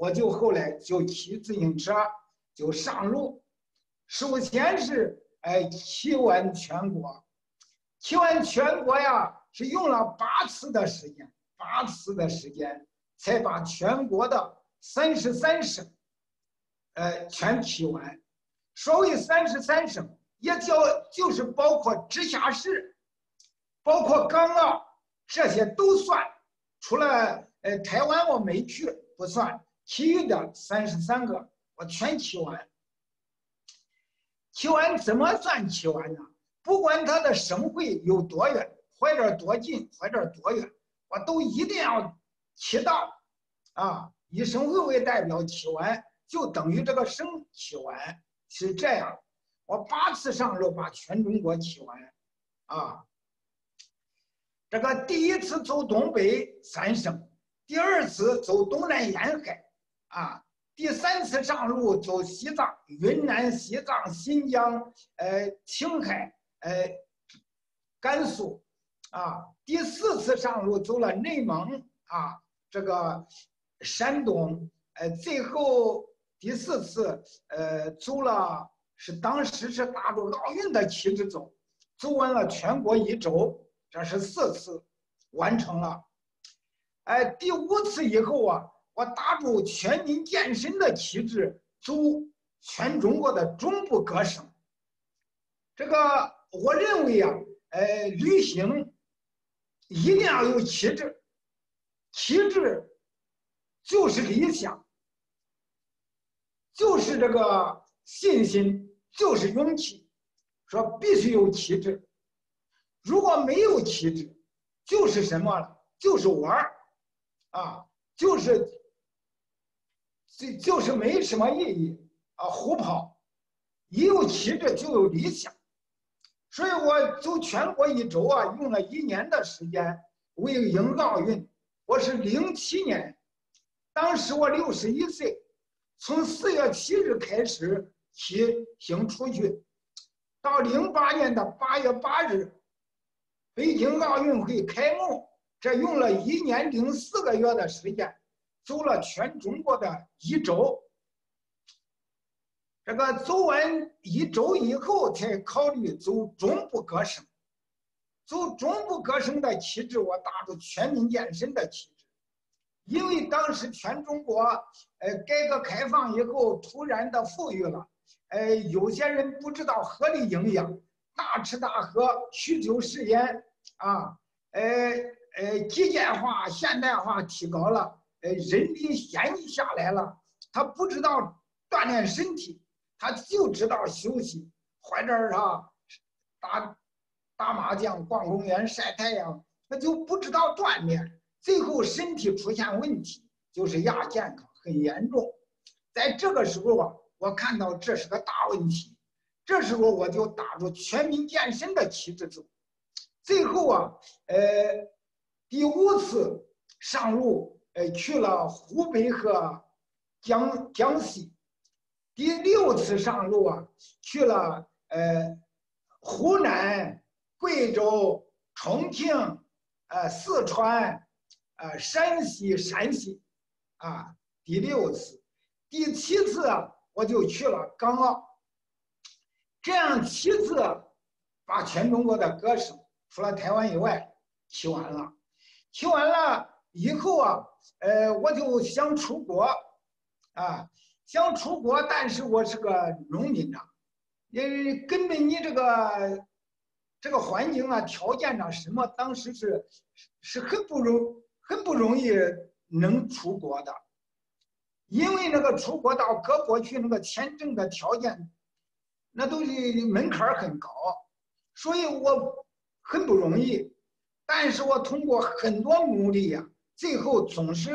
我就后来就骑自行车就上路，首先是骑完全国，骑完全国呀是用了8次的时间，8次的时间才把全国的33省全骑完。所谓33省，也就是包括直辖市，包括港澳这些都算，除了台湾我没去不算，其余的33个我全骑完。骑完怎么算骑完呢？不管它的省会有多远，或者多近，或者多远，我都一定要骑到啊！以省会为代表骑完，就等于这个省骑完，是这样。我8次上路把全中国骑完啊！这个第1次走东北3省，第2次走东南沿海啊。第3次上路走西藏、云南、西藏、新疆、青海、甘肃，啊，第4次上路走了内蒙啊，这个山东，最后第4次走了是当时是打着奥运的旗帜走，走完了全国1周，这是4次完成了。第5次以后啊。我打着全民健身的旗帜走全中国的中部各省。这个我认为啊，旅行一定要有旗帜，旗帜就是理想，就是这个信心，就是勇气。说必须有旗帜，如果没有旗帜，就是什么了？就是玩啊，就是没什么意义啊，胡跑。一有旗帜就有理想，所以我走全国1周啊，用了1年的时间为迎奥运。我是07年，当时我61岁，从4月7日开始骑行出去，到08年的8月8日，北京奥运会开幕，这用了1年04个月的时间。走了全中国的1周，这个走完1周以后，才考虑走中部各省。走中部各省的旗帜，我打着全民健身的旗帜，因为当时全中国，改革开放以后突然的富裕了，有些人不知道合理营养，大吃大喝，酗酒食烟啊，基建化、现代化提高了。人力闲逸下来了，他不知道锻炼身体，他就知道休息，或者打麻将、逛公园、晒太阳，他就不知道锻炼，最后身体出现问题，就是亚健康很严重。在这个时候啊，我看到这是个大问题，这时候我就打着全民健身的旗帜走。最后啊，第5次上路。去了湖北和江西，第6次上路啊，去了湖南、贵州、重庆、四川、山西、陕西，啊，第6次，第7次啊，我就去了港澳，这样7次把全中国的各省除了台湾以外骑完了，骑完了以后啊。我就想出国，啊，想出国，但是我是个农民呐，因为根本你这个环境啊、条件啊什么，当时是很不容易能出国的，因为那个出国到各国去那个签证的条件，那都是门槛很高，所以我很不容易，但是我通过很多努力呀。最后总是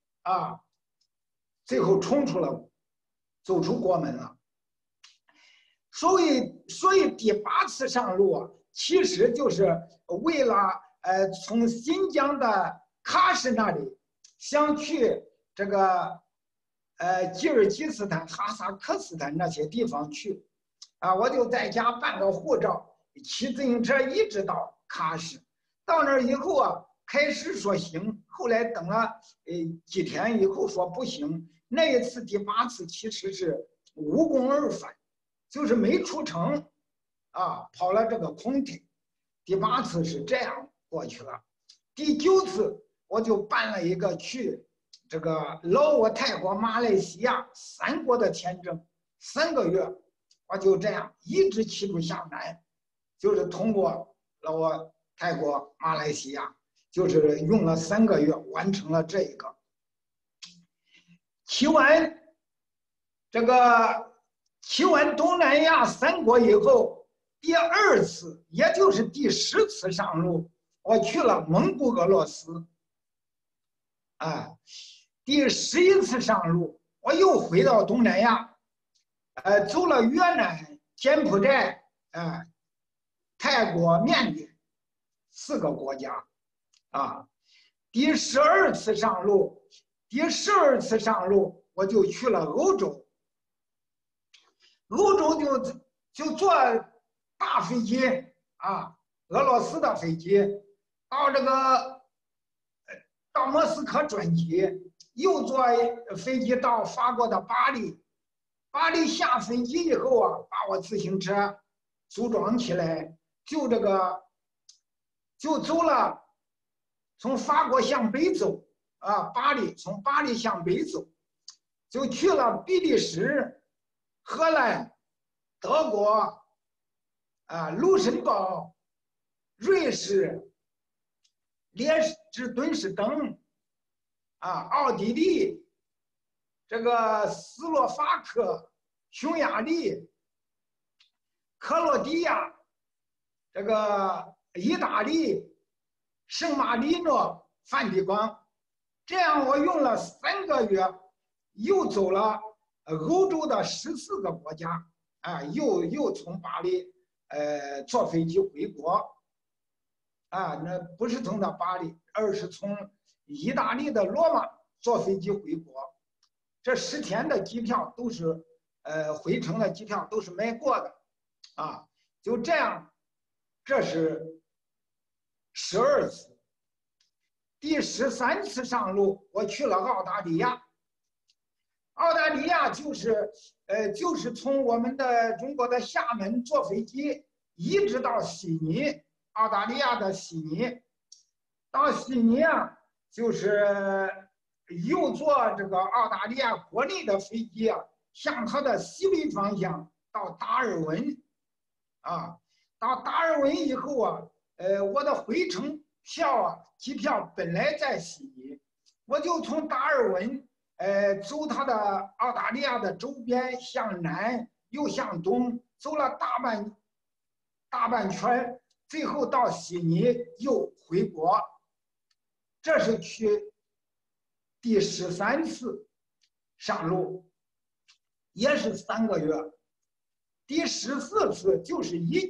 最后冲出了，走出国门了。所以第8次上路啊，其实就是为了从新疆的喀什那里想去这个吉尔吉斯斯坦、哈萨克斯坦那些地方去啊，我就在家办个护照，骑自行车一直到喀什。到那儿以后啊，开始说行， 后来等了几天以后说不行，那一次第8次其实是无功而返，就是没出城，啊，跑了这个空退。第8次是这样过去了。第9次我就办了一个去这个老挝、泰国、马来西亚3国的签证，3个月，我就这样一直骑着向南，就是通过老挝、泰国、马来西亚，就是用了3个月完成了这一个。骑完东南亚3国以后，第2次，也就是第10次上路，我去了蒙古、俄罗斯。第11次上路，我又回到东南亚，走了越南、柬埔寨、泰国、缅甸4个国家，第12次上路，我就去了欧洲。欧洲就坐大飞机俄罗斯的飞机到莫斯科转机，又坐飞机到法国的巴黎。巴黎下飞机以后把我自行车组装起来，就走了，从法国向北走从巴黎向北走，就去了比利时、荷兰、德国、卢森堡、瑞士、列支敦士登、奥地利、这个斯洛伐克、匈牙利、克罗地亚、这个意大利、圣马力诺、梵蒂冈，这样我用了3个月，又走了欧洲的14个国家，又从巴黎坐飞机回国，那不是从巴黎，而是从意大利的罗马坐飞机回国。这10天的机票都是回程的机票都是买过的，就这样，这是12次。第13次上路，我去了澳大利亚。澳大利亚就是从我们的中国的厦门坐飞机一直到悉尼，澳大利亚的悉尼。到悉尼就是又坐这个澳大利亚国内的飞机向它的西北方向到达尔文，到达尔文以后我的回程机票本来在悉尼，我就从达尔文走它的澳大利亚的周边，向南又向东走了大半圈，最后到悉尼又回国。这是去第13次上路，也是3个月。第14次就是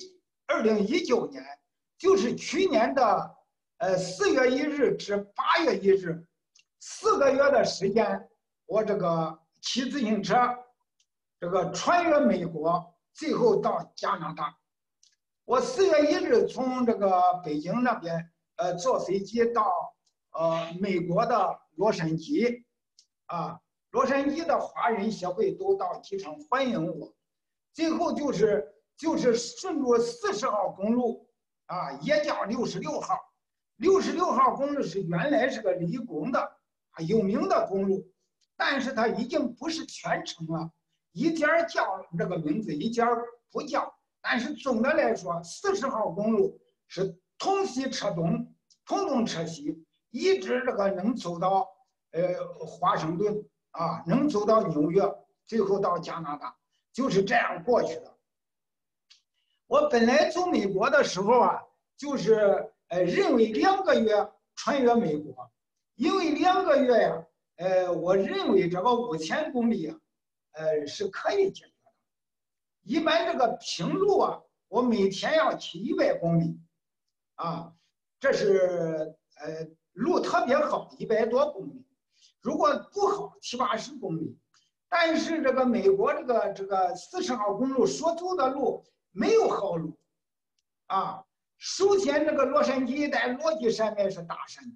2019年，就是去年的4月1日至8月1日，4个月的时间，我这个骑自行车，这个穿越美国，最后到加拿大。我4月1日从这个北京那边坐飞机到美国的洛杉矶，洛杉矶的华人协会都到机场欢迎我。最后就是顺着40号公路也叫66号，66号公路是原来是个理工的有名的公路，但是它已经不是全程了，一家叫这个名字，一家不叫。但是总的来说，40号公路是同西车东，同东车西，一直这个能走到华盛顿能走到纽约，最后到加拿大，就是这样过去的。我本来走美国的时候就是认为2个月穿越美国，因为2个月我认为这个5000公里是可以解决的。一般这个平路我每天要骑100公里这是路特别好，100多公里。如果不好，70、80公里。但是这个美国这个40号公路所走的路没有好路首先这个洛杉矶一带落基山脉是大山脉，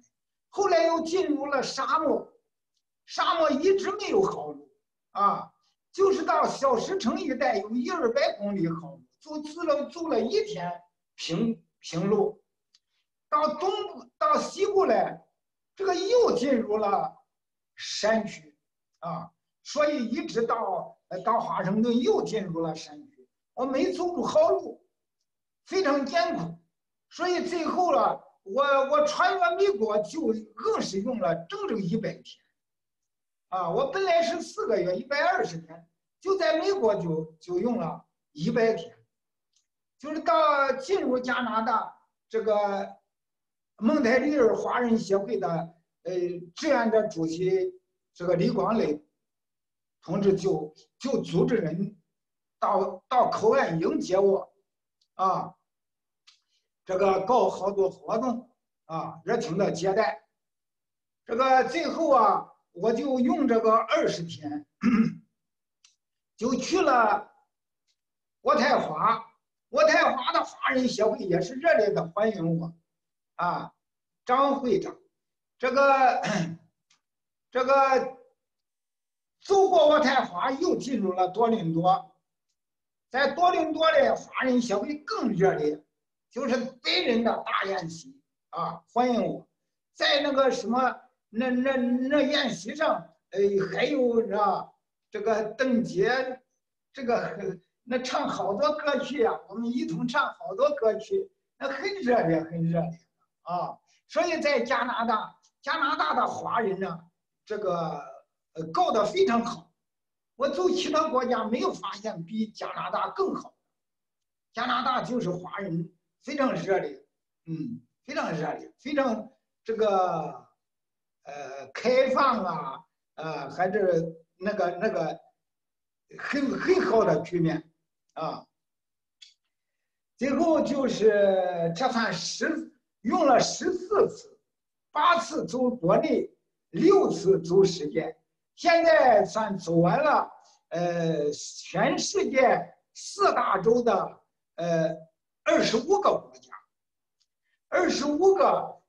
后来又进入了沙漠，沙漠一直没有好路啊，就是到小石城一带有100-200公里好路，走了一天平路，到东部到西部来，这个又进入了山区啊，所以一直到华盛顿又进入了山区，我没走出好路，非常艰苦，所以最后了，我穿越美国就硬是用了整整100天啊！我本来是4个月120天，就在美国就用了100天，就是到进入加拿大这个蒙特利尔华人协会的志愿者主席这个李光磊同志就组织人到口岸迎接我啊，这个搞好多活动啊，热情的接待。这个最后啊，我就用这个20天，就去了渥太华。渥太华的华人协会也是热烈的欢迎我啊，张会长。这个走过渥太华，又进入了多伦多。在多伦多的华人协会更热烈，就是白人的大宴席啊，欢迎我。在那个什么那宴席上，还有这个邓婕，这个那唱好多歌曲啊，我们一同唱好多歌曲，那很热烈，很热烈啊。所以在加拿大的华人呢，这个搞得非常好。我走其他国家没有发现比加拿大更好。加拿大就是华人非常热烈，非常热烈，非常这个开放啊，还是那个很好的局面啊。最后就是这算用了14次，8次走国内，6次走世界。现在算走完了，全世界4大洲的25个国家，25个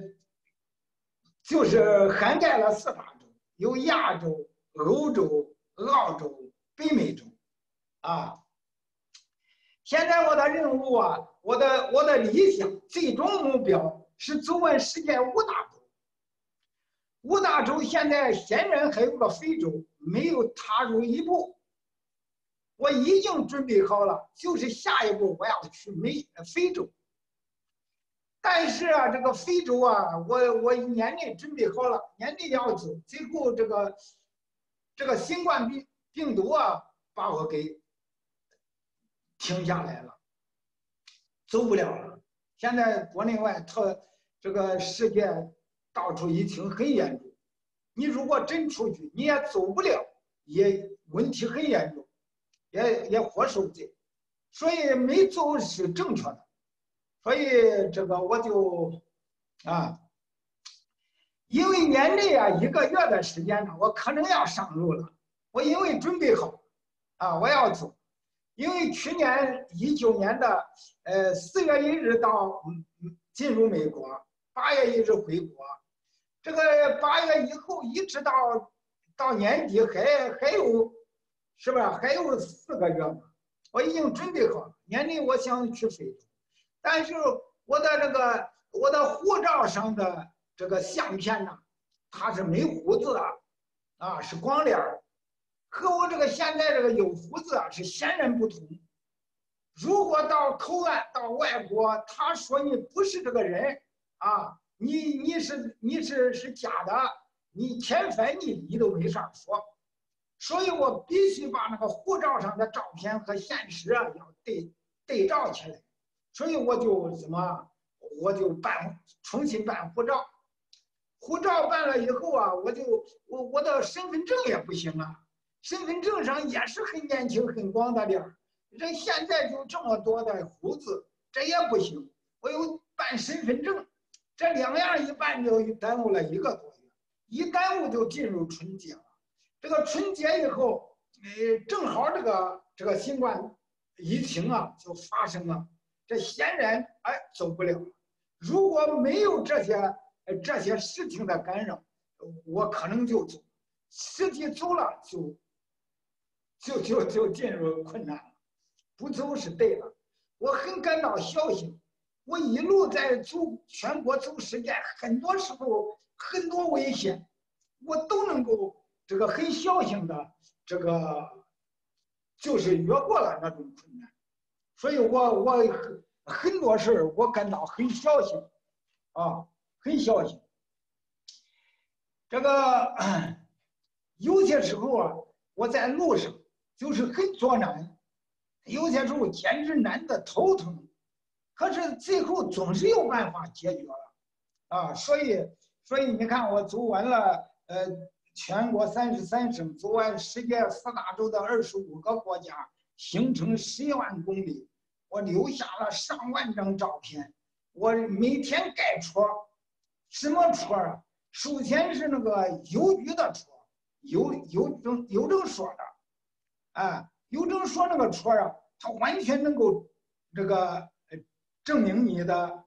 就是涵盖了4大洲，有亚洲、欧洲、澳洲、北美洲，啊。现在我的任务啊，我的理想最终目标是走完世界5大洲。5大洲现在显然还有个非洲没有踏入一步，我已经准备好了，就是下一步我要去非洲。但是啊，这个非洲啊，我年内准备好了，年内要走，最后这个新冠病毒啊，把我给停下来了，走不了了。现在国内外这个世界到处疫情很严重，你如果真出去，你也走不了，也问题很严重，也活受罪，所以没走是正确的。所以这个我就因为年内啊1个月的时间呢，我可能要上路了。我因为准备好我要走，因为去年19年的4月1日进入美国，8月1日回国。这个8月以后一直到年底还有，是吧？还有4个月嘛。我已经准备好了，年内我想去非洲，但是我的护照上的这个相片呢，它是没胡子的是光脸儿，和我这个现在这个有胡子是显然不同。如果到口岸到外国，他说你不是这个人你是假的，你遣返你都没法说，所以我必须把那个护照上的照片和现实要对照起来，所以我就重新办护照，护照办了以后我的身份证也不行身份证上也是很年轻很光的脸，这现在就这么多的胡子，这也不行，我又办身份证。这2样一办就耽误了1个多月，一耽误就进入春节了。这个春节以后，正好这个新冠疫情就发生了，这显然走不了了。如果没有这些这些事情的干扰，我可能就走，实际走了就进入困难了，不走是对的。我很感到侥幸，我一路在走全国走世界，很多时候很多危险，我都能够这个很侥幸的这个就是越过了那种困难，所以我很多事我感到很侥幸啊，很侥幸。这个有些时候啊，我在路上就是很作难，有些时候简直难得头疼，可是最后总是有办法解决了啊。所以你看，我走完了全国33省，走完世界4大洲的25个国家，行程11万公里，我留下了上万张照片。我每天盖戳，什么戳啊？首先是那个邮局的戳，邮政所的，啊，邮政所那个戳啊，它完全能够这个证明你的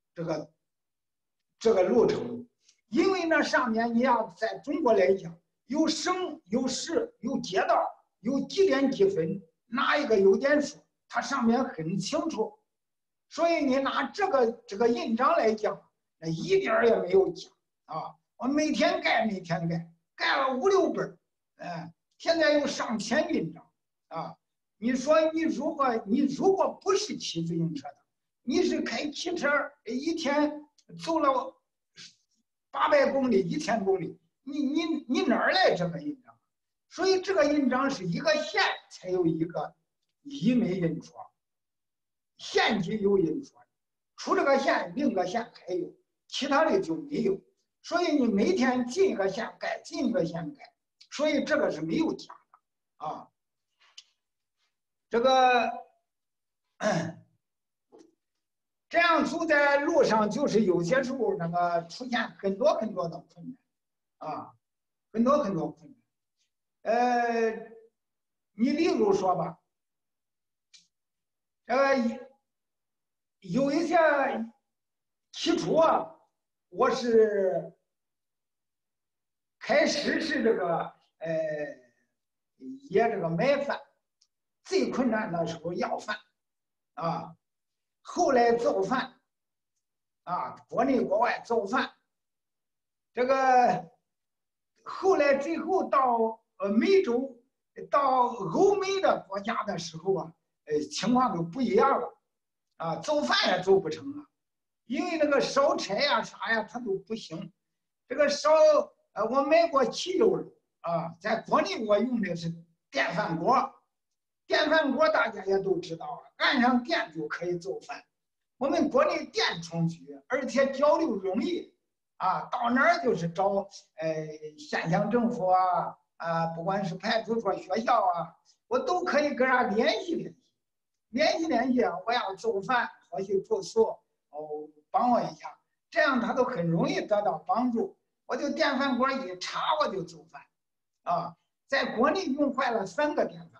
这个路程，因为那上面你要在中国来讲，有省有市有街道，有几点几分，哪一个邮件所，它上面很清楚，所以你拿这个印章来讲，那一点也没有假啊。我每天盖，盖了5、6本，现在有上千印章啊。你说你如果不是骑自行车的，你是开汽车，一天走了800公里、1000公里，你哪儿来这个印章？所以这个印章是一个县才有一个一枚印戳，县级有印戳，除这个县，另一个县还有，其他的就没有。所以你每天进一个县盖，进一个县盖，所以这个是没有假的啊。这个这样走在路上，就是有些时候那个出现很多的困难啊，很多困难。你例如说吧，有一些起初啊，我是开始是这个也这个买饭，最困难的时候要饭啊，后来造饭啊，国内国外造饭，这个后来最后到美洲到欧美的国家的时候啊，情况都不一样了啊，造饭也做不成了，因为那个烧柴呀啥呀它都不行，这个烧我买过汽油炉啊，在国内我用的是电饭锅。电饭锅大家也都知道啊，按上电就可以做饭。我们国内电充足，而且交流容易啊，到哪儿就是找县乡政府不管是派出所、学校啊，我都可以跟他联系啊，我要做饭，或许住宿帮我一下，这样他都很容易得到帮助。我就电饭锅一插我就做饭啊，在国内用坏了3个电饭锅。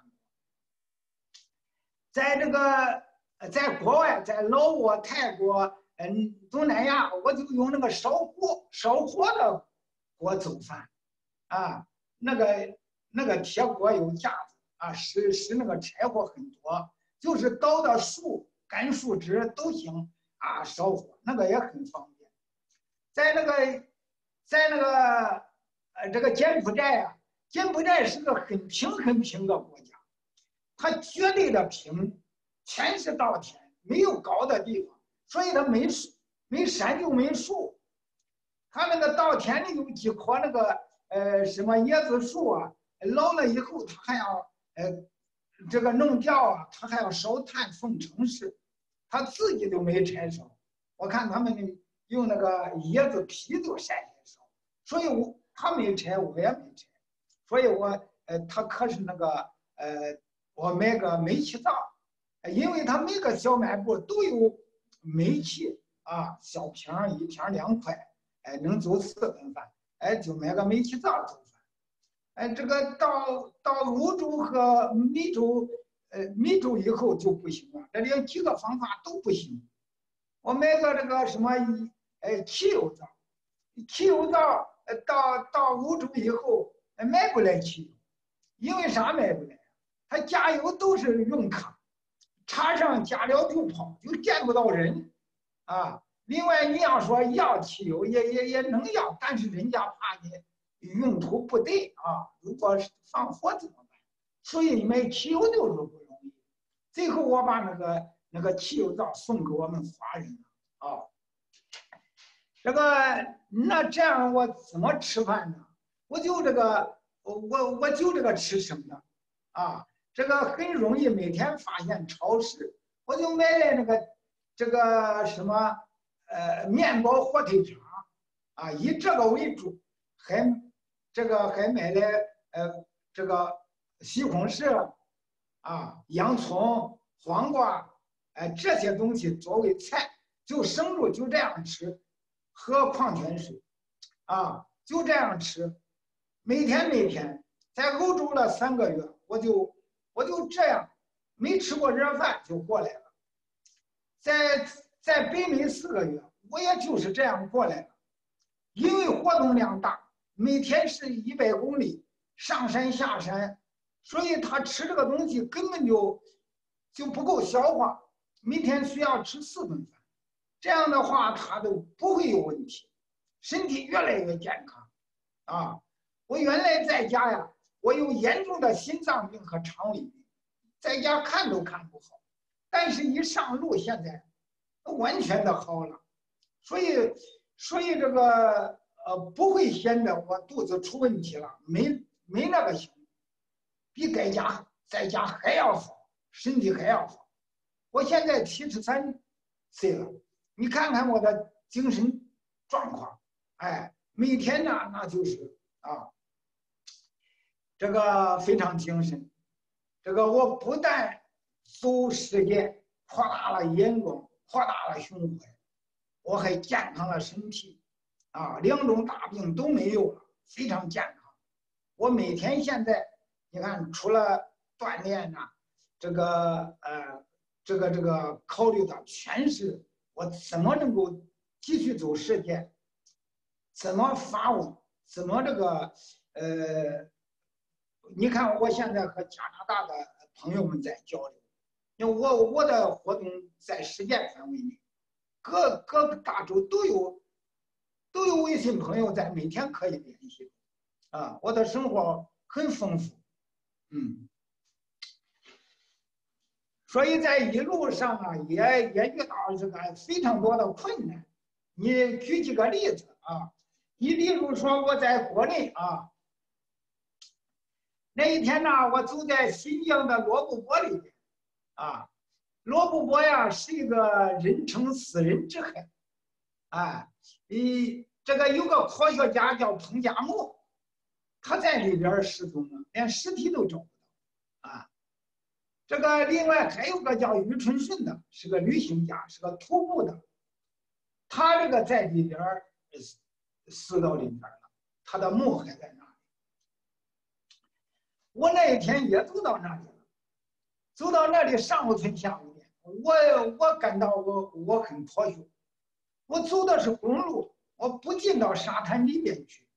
在这个在国外，在老挝、泰国、东南亚，我就用那个烧火的锅做饭，啊，那个铁锅有架子啊，使那个柴火很多，就是倒的树、干树枝都行啊，烧火那个也很方便。在那个这个柬埔寨啊，柬埔寨是个很平的国家。它绝对的平，全是稻田，没有高的地方，所以它没山就没树。它那个稻田里有几棵那个什么椰子树啊，老了以后它还要这个弄掉啊，它还要烧炭封城市，它自己都没柴烧。我看他们用那个椰子皮都晒来烧，所以他没柴，我也没柴，所以他可是那个我买个煤气灶，因为他每个小卖部都有煤气啊，小瓶1天2块，能做4顿饭，就买个煤气灶做饭。这个到欧洲和美洲以后就不行了，这里几个方法都不行。我买个这个什么汽油灶， 汽油灶到欧洲以后买不来汽油，因为啥买不来？他加油都是用卡，插上加了就跑，就见不到人啊。另外你要说要汽油也能要，但是人家怕你用途不对啊，如果是放火怎么办？所以买汽油就是不容易。最后我把那个汽油灶送给我们华人了啊。那这样我怎么吃饭呢？我就这个吃生的啊，这个很容易每天发现超市，我就买来这个什么面包火腿肠啊，以这个为主，还买来这个西红柿啊、洋葱、黄瓜，这些东西作为菜，就生肉就这样吃。喝矿泉水，啊，就这样吃，每天，在欧洲了3个月，我就这样，没吃过热饭就过来了。在北美4个月，我也就是这样过来了，因为活动量大，每天是100公里，上山下山，所以他吃这个东西根本就不够消化，每天需要吃4顿饭。这样的话，他都不会有问题，身体越来越健康，啊！我原来在家呀，我有严重的心脏病和肠胃病，在家看都看不好，但是一上路现在完全的好了，所以这个不会显得我肚子出问题了，没那个心，比在家还要好，身体还要好。我现在73岁了。你看看我的精神状况，哎，每天呢，那就是啊，这个非常精神。这个我不但走世界，扩大了眼光，扩大了胸怀，我还健康了身体，啊，2种大病都没有了，非常健康。我每天现在，你看，除了锻炼呐，这个考虑的全是。我怎么能够继续走世界？怎么发问？怎么你看我现在和加拿大的朋友们在交流，因为我的活动在世界范围内，各个大洲都有微信朋友在，每天可以联系，啊，我的生活很丰富，嗯。所以在一路上啊，也遇到这个非常多的困难。你举几个例子啊？你比如说我在国内啊，那一天呢，我走在新疆的罗布泊里边，啊，罗布泊呀是一个人称死人之海，啊，这个有个科学家叫彭加木，他在里边失踪了，连尸体都找不到，啊。这个另外还有个叫于春顺的，是个旅行家，是个徒步的，他这个在里边死到里边了，他的墓还在那里。我那一天也走到那里了，走到那里上午村下午点，我感到我很脱羞，我走的是公路，我不进到沙滩里边去，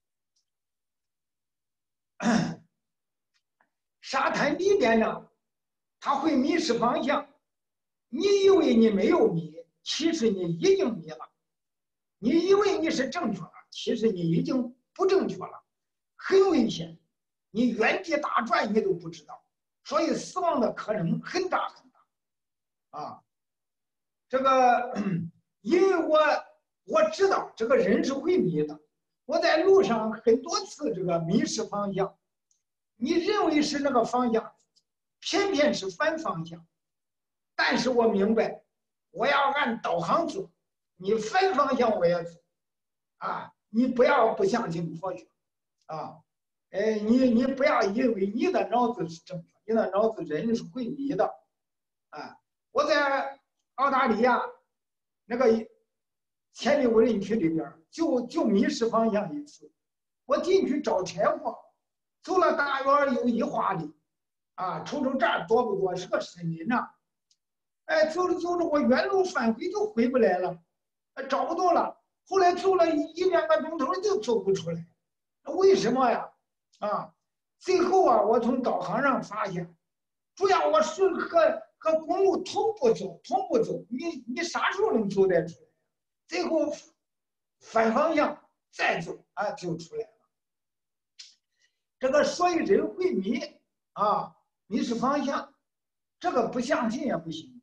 沙滩里边呢。他会迷失方向，你以为你没有迷，其实你已经迷了；你以为你是正确了，其实你已经不正确了，很危险。你原地打转你都不知道，所以死亡的可能很大很大。啊，这个，因为我知道这个人是会迷的，我在路上很多次这个迷失方向，你认为是那个方向。偏偏是反方向，但是我明白，我要按导航走，你反方向我也走，啊，你不要不相信科学，啊，你不要以为你的脑子是正确，你的脑子人是会迷的，啊，我在澳大利亚那个千里无人区里边就迷失方向一次，我进去找柴火，走了大约有1华里。啊，瞅瞅这儿多不多？是个森林呐！哎，走着走着，我原路返回就回不来了，找不到了。 后来走了1、2个钟头就走不出来，为什么呀？啊，最后啊，我从导航上发现，主要我是和公路同步走，你啥时候能走得出来？最后反方向再走啊，就出来了。这个所以人会迷啊，迷失方向，这个不相信也不行。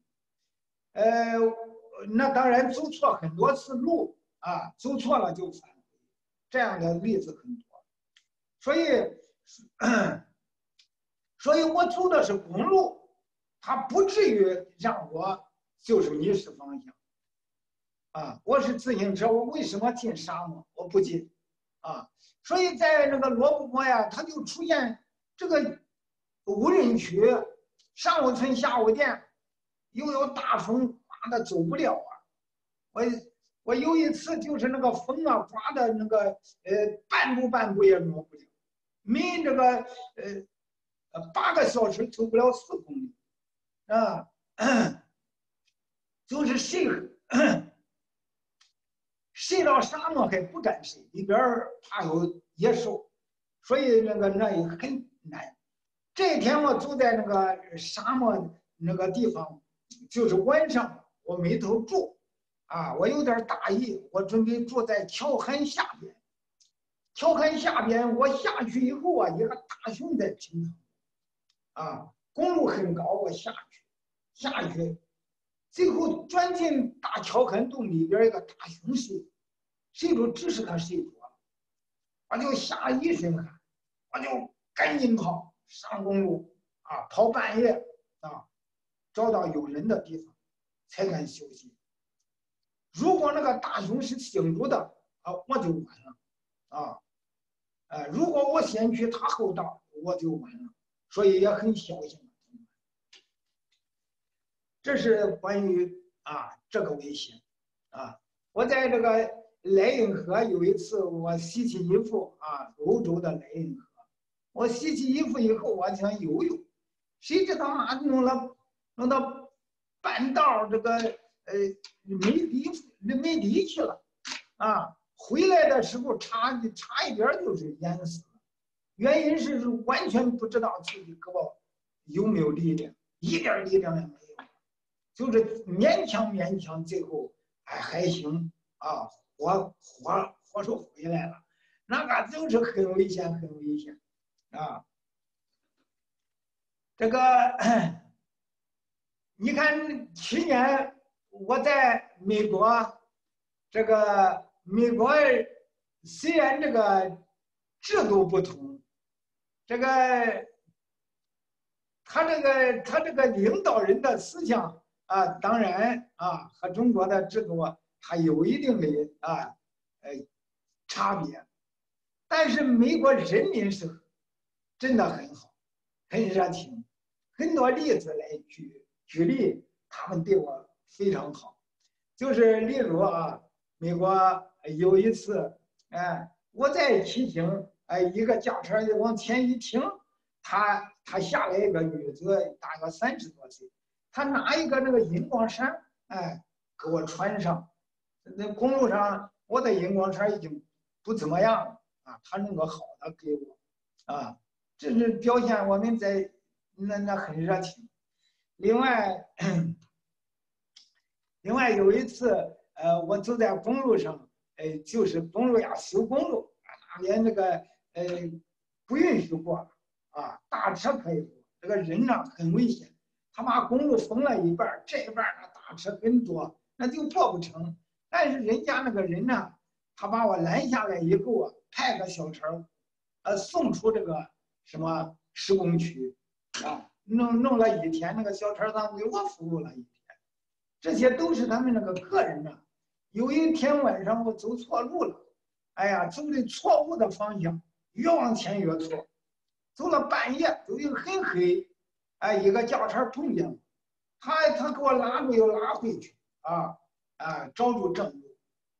那当然走错很多次路啊，走错了就返回，这样的例子很多。所以，所以我走的是公路，它不至于让我就是迷失方向。啊，我是自行车，我为什么进沙漠？我不进，啊，所以在那个罗布泊呀，它就出现这个无人区，上午春下午电，又有大风刮的走不了啊。我有一次就是那个风啊刮的那个半步也挪不了，每这个8个小时走不了4公里，啊，就是睡到沙漠还不敢睡，里边怕有野兽，所以那也很难。这一天我走在那个沙漠那个地方，就是晚上我没头住，啊，我有点大意，我准备住在条痕下边。条痕下边，我下去以后啊，一个大熊在停靠，啊，公路很高，我下去。最后钻进大条痕洞里边，一个大熊睡着，只是他睡着了，我就吓了一身汗，我就赶紧跑上公路啊，跑半夜啊，找到有人的地方才敢休息。如果那个大熊是醒着的啊，我就完了啊，如果我先去他后到，我就完了，所以也很小心。这是关于这个危险啊！我在这个莱茵河有一次，我洗起衣服啊，欧洲的莱茵河，我洗起衣服以后，我想游泳，谁知道弄到半道这个没力气了啊！回来的时候差一点就是淹死了，原因是完全不知道自己胳膊有没有力量，一点力量也没有。就是勉强，最后还行啊，活着回来了，那个就是很危险啊。这个你看去年我在美国，这个美国虽然这个制度不同，这个他这个领导人的思想。当然和中国的制度它有一定的差别，但是美国人民是真的很好，很热情，很多例子来举例，他们对我非常好。就是例如美国有一次，我在骑行，一个轿车往前一停，他下来一个女子，大概30多岁。他拿一个那个荧光扇，给我穿上。那公路上我的荧光扇已经不怎么样了他弄个好的给我，这是表现我们在那很热情。另外有一次，我走在公路上，就是公路修公路那边那个不允许过大车可以过，这个人呢很危险。他把公路封了一半，这一半呢大车很多，那就过不成。但是人家那个人呢，他把我拦下来以后派个小车，送出这个什么施工区，弄了1天，那个小车上为我服务了1天。这些都是他们那个个人的。有一天晚上我走错路了，哎呀，走的错误的方向，越往前越错，走了半夜，走的很黑。一个轿车碰见我，他给我拉住又拉回去找住正路，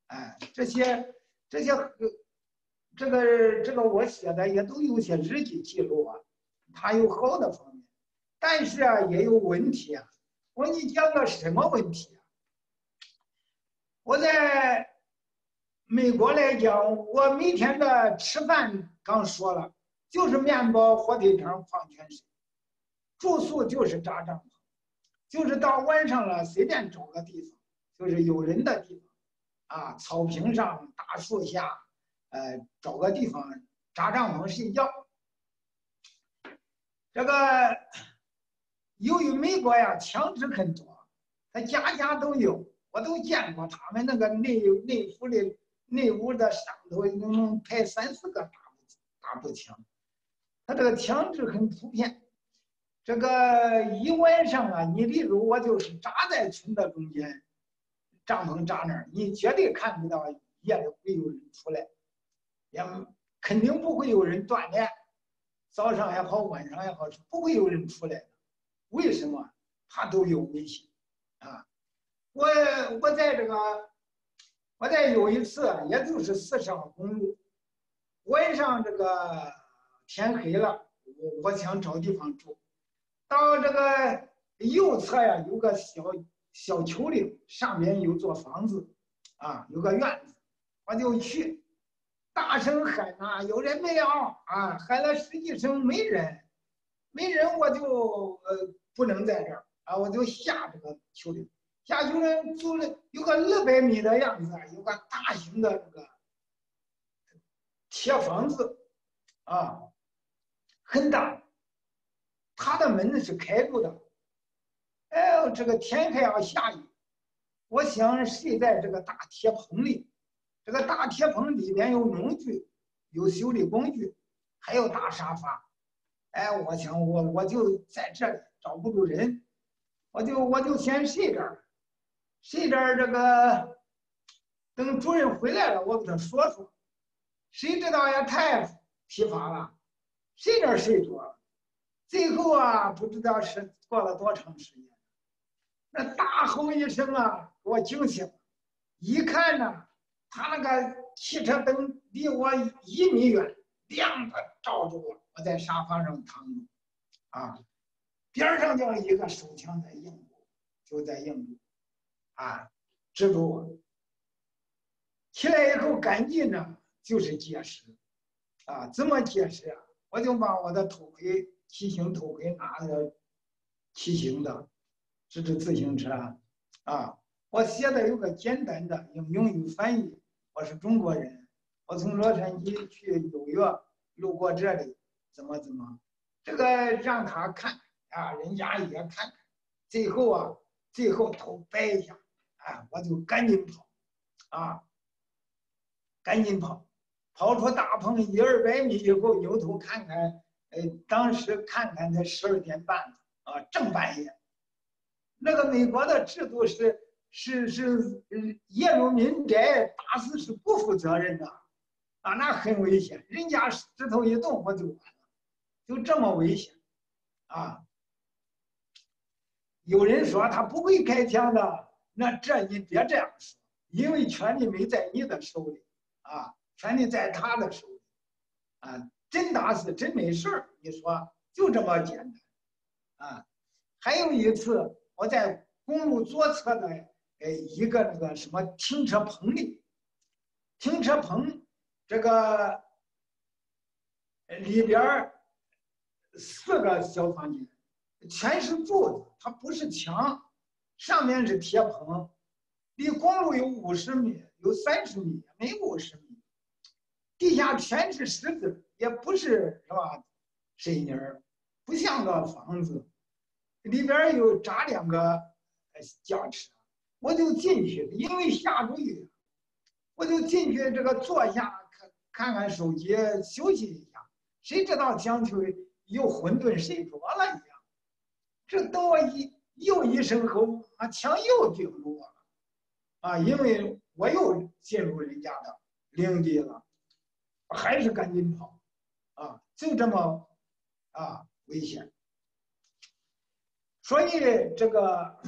这个我写的也都有些日记记录它有好的方面，但是也有问题我说你讲个什么问题我在美国来讲，我每天的吃饭刚说了，就是面包、火腿肠、矿泉水，住宿就是扎帐篷，就是到晚上了随便找个地方，就是有人的地方，草坪上、大树下，找个地方扎帐篷睡觉。这个由于美国呀枪支很多，他家家都有，我都见过他们那个内屋的上头能排3、4个大步枪，他这个枪支很普遍。这个一晚上啊，你例如我就是扎在村的中间，帐篷扎那儿，你绝对看不到夜里会有人出来，也肯定不会有人锻炼，早上也好，晚上也好，是不会有人出来的。为什么？他都有危险啊！我在有一次，也就是40号公路，晚上这个天黑了，我想找地方住，到这个右侧呀有个小丘陵，上面有座房子，有个院子，我就去，大声喊有人没有喊了10几声没人，我就不能在这儿我就下这个丘陵。下丘陵住了有个200米的样子，有个大型的这个铁房子很大，它的门是开住的。这个天还要下雨，我想睡在这个大铁棚里。这个大铁棚里边有农具，有修理工具，还有大沙发。我想我就在这里找不住人，我就先睡这儿。这个等主任回来了，我跟他说说，谁知道也太疲乏了，谁这睡着了。最后不知道是过了多长时间，那大吼一声给我惊醒了。一看呢，他那个汽车灯离我1米远，亮的照着我，我在沙发上躺着边上就一个手枪在硬住，就在硬住支住我。起来以后赶紧呢就是解释怎么解释我就把我的头盔骑行头盔拿着，骑行的这是自行车我写的有个简单的用英语翻译，我是中国人，我从洛杉矶去纽约路过这里，怎么这个让他看人家也看看，最后头摆一下我就赶紧跑赶紧跑出大棚100-200米以后，扭头看看，当时看才12点半正半夜。那个美国的制度是夜入民宅，打死是不负责任的那很危险，人家指头一动我就完了，就这么危险有人说他不会开枪的，那你别这样说，因为权力没在你的手里权力在他的手里真打死真没事你说就这么简单还有一次我在公路左侧的一个那个什么停车棚里，停车棚这个里边4个小房间，全是柱子，它不是墙，上面是铁棚，离公路有50米，有30米，没50米，地下全是石子，也不是吧水泥儿，不像个房子，里边有扎2个轿车，我就进去，因为下着雨，我就进去这个坐下看看手机休息一下，谁知道想去又混沌睡着了一样，这等我又一声吼枪又顶住我了因为我又进入人家的领地了，还是赶紧跑就这么危险。所以这个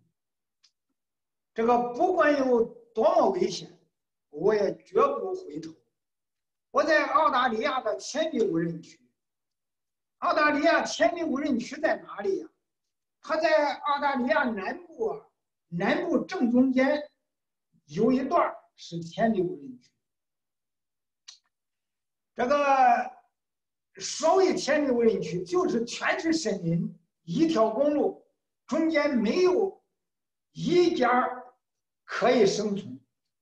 不管有多么危险，我也绝不回头。我在澳大利亚的前地无人区，澳大利亚前地无人区在哪里呀？它在澳大利亚南部正中间有一段是田里无人区。这个所谓田里无人区，就是全是森林，一条公路中间没有一家可以生存，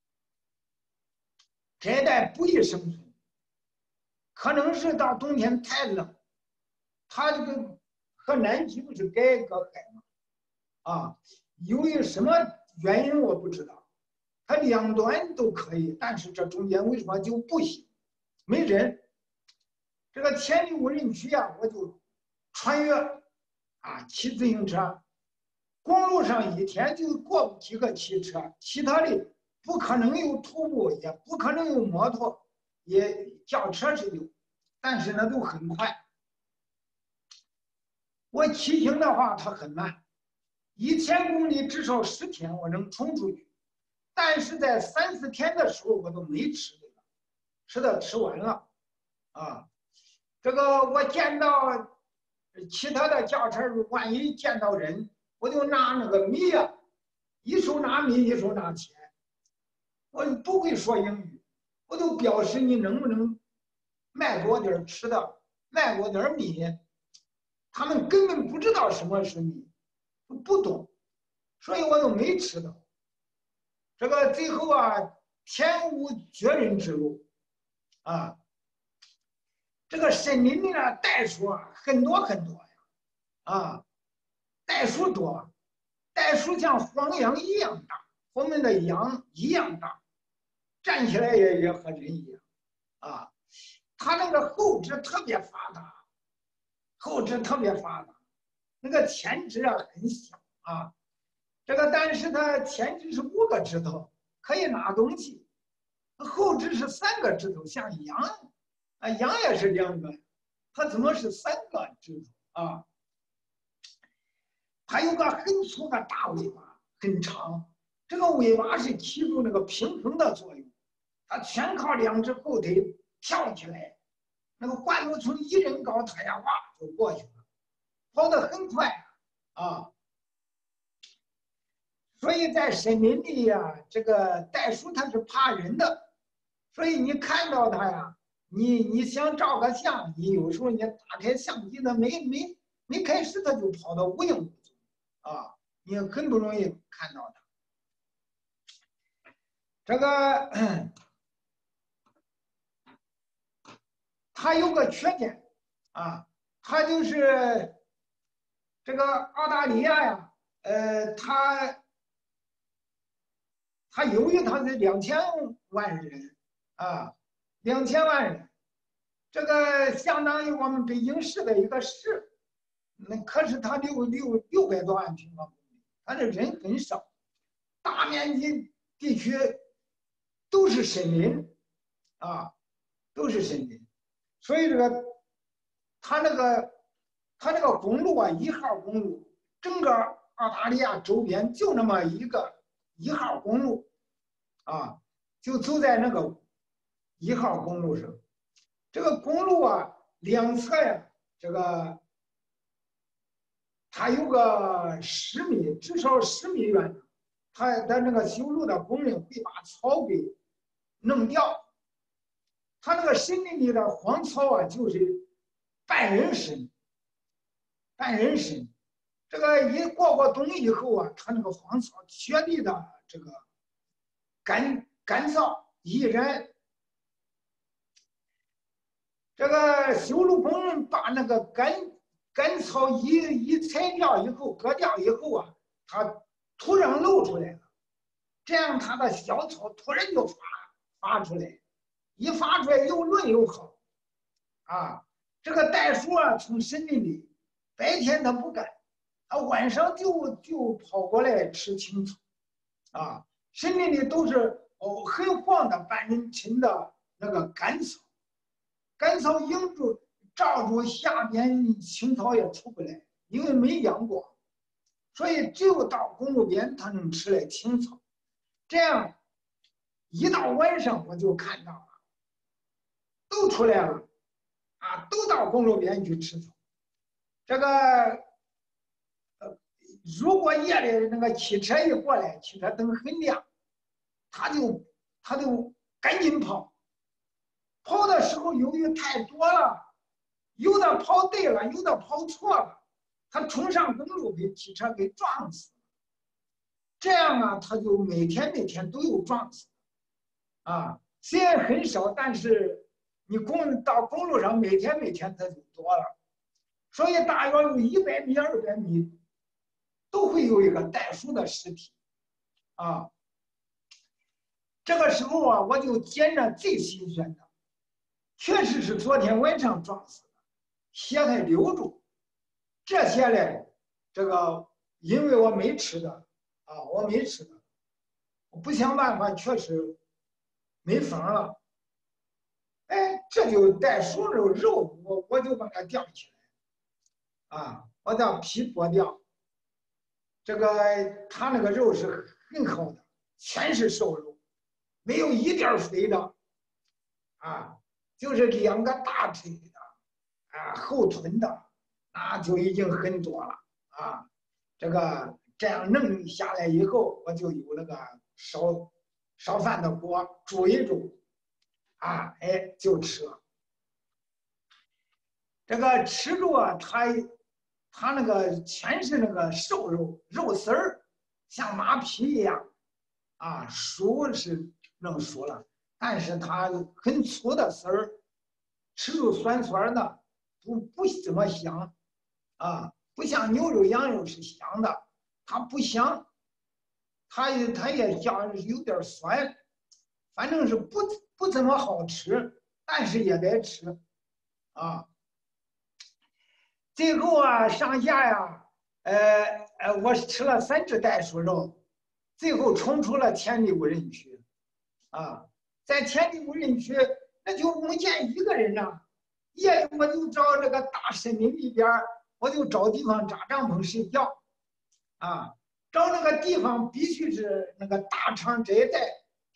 这一带不宜生存。可能是到冬天太冷，它这个和南极不是隔一个海吗？啊，由于什么原因我不知道，它两端都可以，但是这中间为什么就不行？没人。这个田里无人区啊，我就穿越骑自行车，公路上一天就过几个汽车，其他的不可能有徒步，也不可能有摩托，也轿车是有，但是呢都很快。我骑行的话，它很慢，1000公里至少10天我能冲出去，但是在3、4天的时候我都没吃的了，吃的吃完了，这个我见到其他的轿车，万一见到人，我就拿那个米一手拿米，一手拿钱。我不会说英语，我就表示你能不能卖给我点吃的，卖给我点米。他们根本不知道什么是米，不懂，所以我又没吃到。这个最后天无绝人之路这个森林里的袋鼠很多很多呀，袋鼠多，袋鼠像黄羊一样大，我们的羊一样大，站起来也和人一样它那个后肢特别发达，那个前肢很小这个但是它前肢是5个指头，可以拿东西，后肢是3个指头，像羊羊也是2个，它怎么是3个指头它有个很粗的大尾巴，很长，这个尾巴是起住那个平衡的作用，它全靠2只后腿跳起来，那个灌木丛1人高，它呀就过去了，跑得很快所以在森林里这个袋鼠它是怕人的，所以你看到它你想照个相，你有时候你打开相机，它没开始，它就跑得无影无踪你很不容易看到它。这个它有个缺点它就是这个澳大利亚它由于它是2000万人2000万人，这个相当于我们北京市的一个市，那可是它600多万平方公里，它的人很少，大面积地区都是森林都是森林，所以这个它那个公路1号公路，整个澳大利亚周边就那么一个1号公路就走在那个1号公路上。这个公路两侧这个它有个10米，至少10米远，它的那个修路的工人会把草给弄掉。它那个森林里的荒草就是半人深，这个一过冬以后它那个荒草雪地的这个干燥易燃。这个修路工人把那个干草一裁掉以后，割掉以后它土壤露出来了，这样它的小草突然就发出来，一发出来又润又好这个袋鼠从森林里白天它不干，它晚上就跑过来吃青草森林里都是很黄的半人参的那个干草。干草迎住照住下边青草也出不来，因为没阳光，所以只有到公路边它能吃来青草。这样一到晚上我就看到了，都出来了都到公路边去吃草。这个如果夜里那个汽车一过来，汽车灯很亮，它就他就赶紧跑。跑的时候由于太多了，有的跑对了，有的跑错了，他冲上公路被汽车给撞死了。这样啊，他就每天都有撞死。啊，虽然很少，但是你到公路上每天它就多了。所以大约有100米、200米都会有一个袋鼠的尸体。啊，这个时候啊，我就捡着最新鲜的，确实是昨天晚上撞死的，血还流住。这些嘞，这个因为我没吃的啊，我没吃的，我不想办法，确实没法了。哎，这就袋鼠肉，我就把它吊起来啊，我将皮剥掉。这个它那个肉是很好的，全是瘦肉，没有一点肥的啊，就是2个大腿的啊，后臀的，那就已经很多了啊。这样弄下来以后，我就有那个烧饭的锅煮一煮啊，哎就吃了。这个吃着啊，它那个全是那个瘦肉丝儿，像马皮一样啊，熟是能熟了，但是它很粗的丝儿，吃着酸酸的，不怎么香啊，不像牛肉、羊肉是香的，它不香，它也像有点酸，反正是不怎么好吃，但是也得吃啊。最后啊，上下呀，我吃了3只袋鼠肉，最后冲出了田里无人区，啊，在田里无人区，那就没见一个人呐。夜里我就找这个大森林里边，我就找地方扎帐篷睡觉，啊，找那个地方必须是那个大场这一带，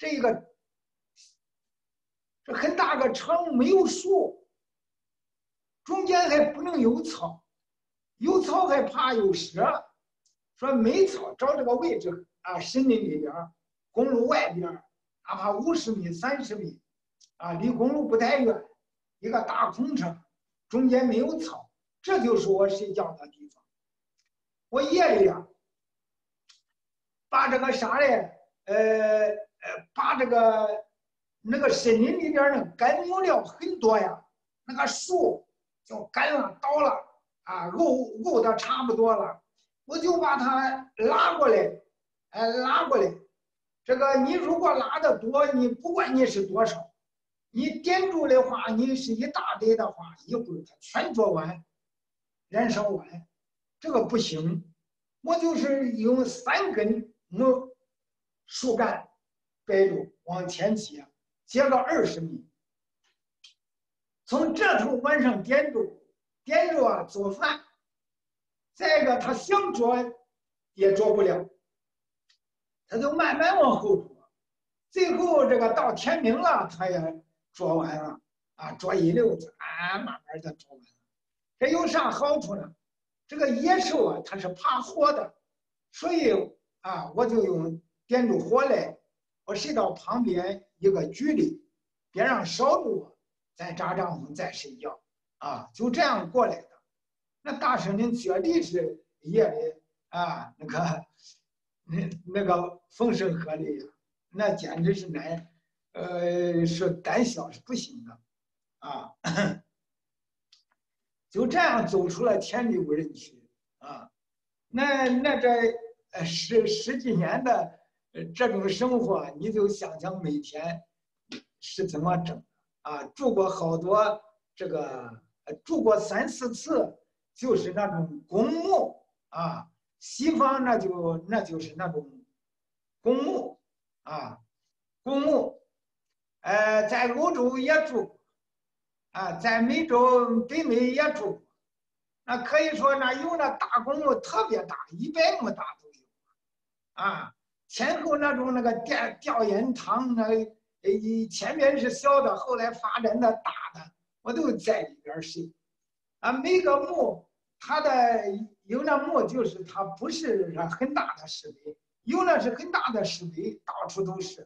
这很大个场没有树，中间还不能有草。有草还怕有蛇，说没草，找这个位置啊，森林里边，公路外边，哪怕50米、30米，啊，离公路不太远，一个大空场，中间没有草，这就是我睡觉的地方。我夜里啊，把这个啥嘞，把那个森林里边的干木料很多呀，那个树就干了倒了。啊，沤的差不多了，我就把它拉过来，拉过来。这个你如果拉的多，你不管你是多少，你点住的话，你是一大堆的话，一会儿它全着完，燃烧完，这个不行。我就是用3根树干摆住往前接个20米，从这头往上点着啊，做饭。再一个，他想捉也捉不了，他就慢慢往后捉，最后这个到天明了，他也捉完了啊，捉一溜子啊，慢慢的捉完了。这有啥好处呢？这个野兽啊，它是怕火的，所以啊，我就用点着火来，我睡到旁边一个距离，别让烧着我，再扎帐篷再睡觉啊，就这样过来的。那大森林绝对是夜里啊，那个风声鹤唳呀，那简直是说胆小是不行的啊。就这样走出了田里无人区啊。那这十几年的这种生活，你就想想每天是怎么整啊？住过好多住过3、4次。就是那种公墓啊，西方那就是那种公墓啊，公墓，在欧洲也住啊，在北美也住，那可以说那有那大公墓特别大，100亩大都有啊，前后那个吊唁堂，前面是小的，后来发展的大的，我都在里边睡啊，每个墓。它有那墓，就是它不是很大的石碑，有那是很大的石碑，到处都是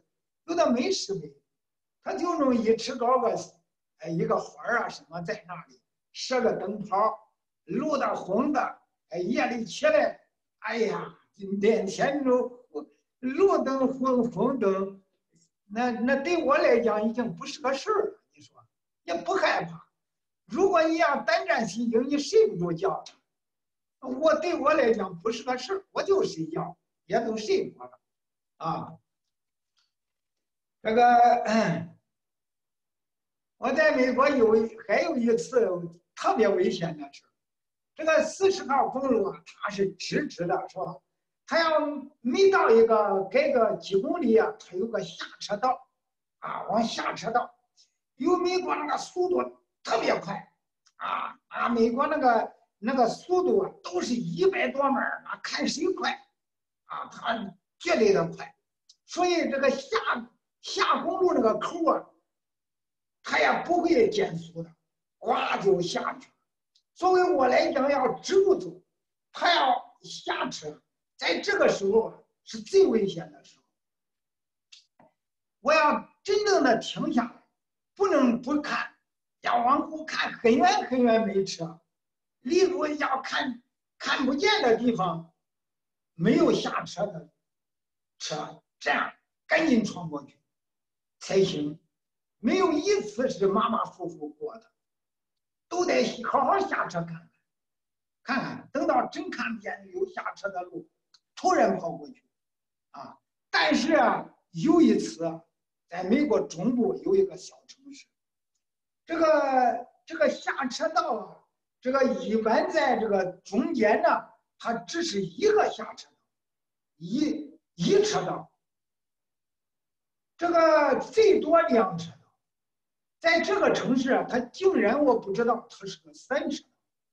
有的没石碑，他就弄一尺高个一个花啊什么在那里，设个灯泡，路的红的，夜里起来，哎呀，连天都路灯红灯，那对我来讲已经不是个事儿了。你说也不害怕。如果你要胆战心惊，你睡不着觉。对我来讲不是个事儿，我就睡觉，也都睡过了啊。这个我在美国还有一次特别危险的事。这个40号公路啊，它是直直的，是吧？它要每到一个改个几公里啊，它有个下车道啊，往下车道。有美国那个速度特别快美国那个速度啊，都是100多迈啊，看谁快它绝对的快。所以这个下公路那个口啊，它也不会减速的，呱就下去。作为我来讲，要止住走，他要下车，在这个时候是最危险的时候。我要真正的停下来，不能不看，要往后看很远很远没车，离我要看不见的地方没有下车的车，这样赶紧闯过去才行。没有一次是马马虎虎过的，都得好好下车看看，等到真看不见有下车的路，突然跑过去但是有一次，在美国中部有一个小城市，这个下车道这个一般在这个中间呢，它只是一个下车道，一车道，这个最多2车道。在这个城市它竟然我不知道它是个3车道。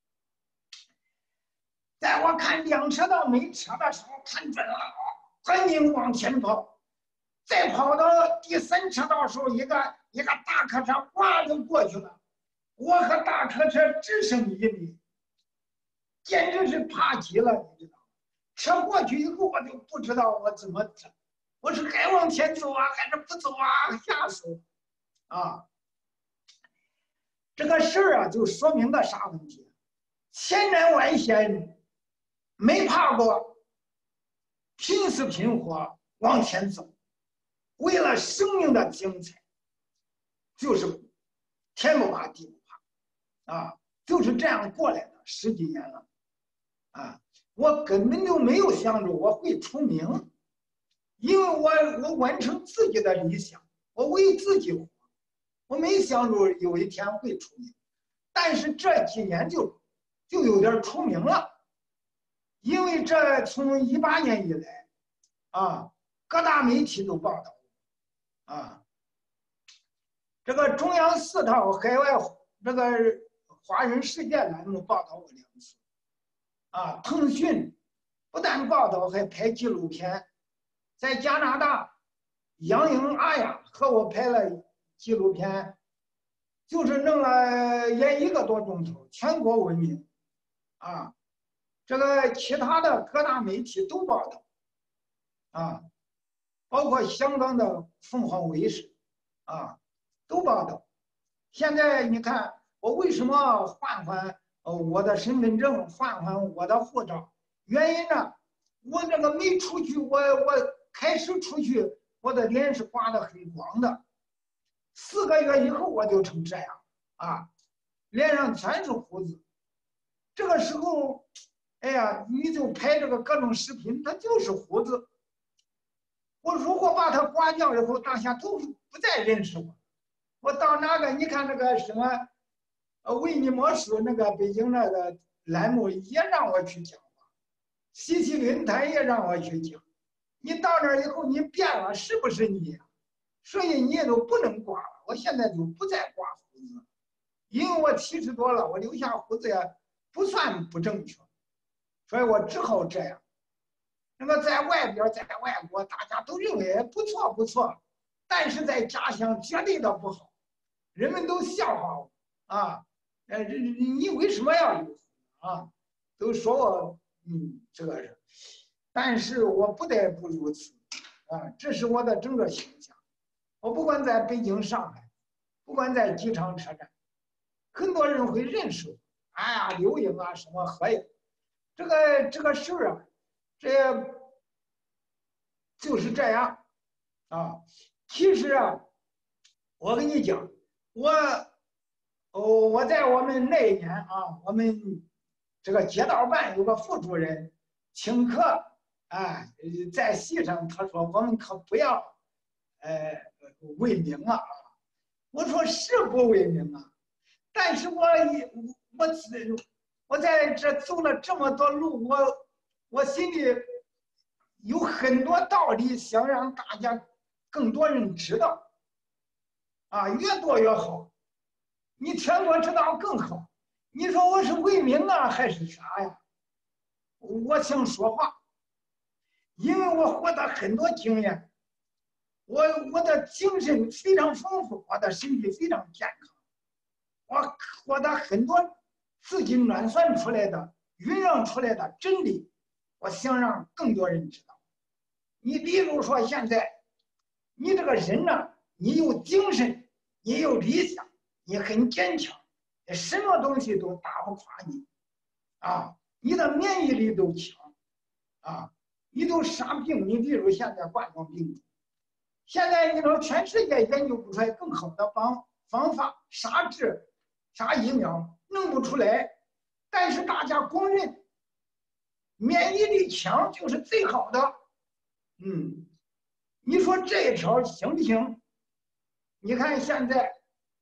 在我看2车道没车的时候，看准了，赶紧往前跑。再跑到第3车道的时候，一个大客车哗就过去了，我和大客车只剩1米，简直是怕极了，你知道吗？车过去以后，我就不知道我怎么整，我是该往前走还是不走吓死我这个事儿就说明个啥问题？千难万险没怕过，拼死拼活往前走，为了生命的精彩，就是天不怕地不怕就是这样过来的10几年了我根本就没有想着我会出名，因为我完成自己的理想，我为自己活，我没想着有一天会出名，但是这几年就有点出名了，因为这从18年以来各大媒体都报道这个中央4套海外这个华人世界栏目报道我2次腾讯不但报道，还拍纪录片，在加拿大杨颖呀和我拍了纪录片，就是弄了也1个多钟头，全国闻名这个其他的各大媒体都报道包括香港的凤凰卫视都报道。现在你看我为什么换我的身份证，换我的护照？原因呢，我这个没出去，我开始出去，我的脸是刮得很光的，4个月以后我就成这样脸上全是胡子。这个时候，哎呀，你就拍这个各种视频，它就是胡子。我如果把它刮掉以后，大家都不再认识我。我到哪个，你看那个什么，维尼莫斯那个北京那个栏目也让我去讲话，西西论坛也让我去讲。你到那儿以后，你变了，是不是你？所以你也都不能刮了。我现在就不再刮胡子，因为我70多了，我留下胡子也不算不正确，所以我只好这样。那么在外边，在外国，大家都认为不错不错，但是在家乡绝对的不好，人们都笑话我你为什么要有都说我这个人，但是我不得不如此这是我的整个形象。 我不管在北京、上海，不管在机场、车站，很多人会认识我。哎呀，刘英啊，什么何英，这个事儿啊，这就是这样啊。其实啊，我跟你讲，我在我们那一年啊，我们这个街道办有个副主任请客，哎，在席上他说我们可不要为名啊。我说是不为名啊，但是我我在这走了这么多路，我心里有很多道理想让大家更多人知道啊，越多越好。你全国知道更好。你说我是为民啊，还是啥呀？我想说话，因为我获得很多经验，我的精神非常丰富，我的身体非常健康，我获得很多自己乱算出来的、酝酿出来的真理，我想让更多人知道。你比如说现在，你这个人呢，你有精神，你有理想，你很坚强，什么东西都打不垮你，啊，你的免疫力都强，啊，你都杀病。你比如现在冠状病毒，现在你说全世界研究不出来更好的方法杀治、杀疫苗，弄不出来，但是大家公认，免疫力强就是最好的。你说这一条行不行？你看现在，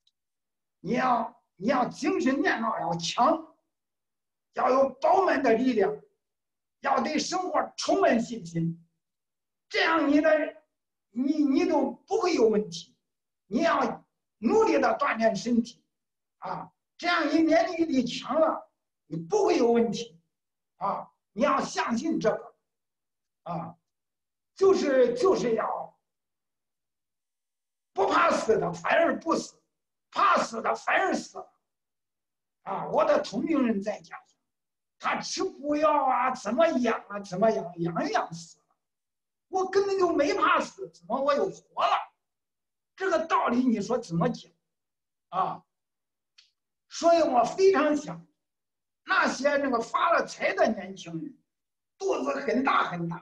你要精神面貌要强，要有饱满的力量，要对生活充满信心，这样你都不会有问题。你要努力的锻炼身体啊，这样你免疫力强了，你不会有问题啊。你要相信这个啊，就是要不怕死的反而不死，怕死的反而死了啊。我的同龄人在家乡，他吃补药啊，怎么养啊，怎么养，养死了。我根本就没怕死，怎么我又活了？这个道理你说怎么讲啊？所以我非常想，那些那个发了财的年轻人，肚子很大很大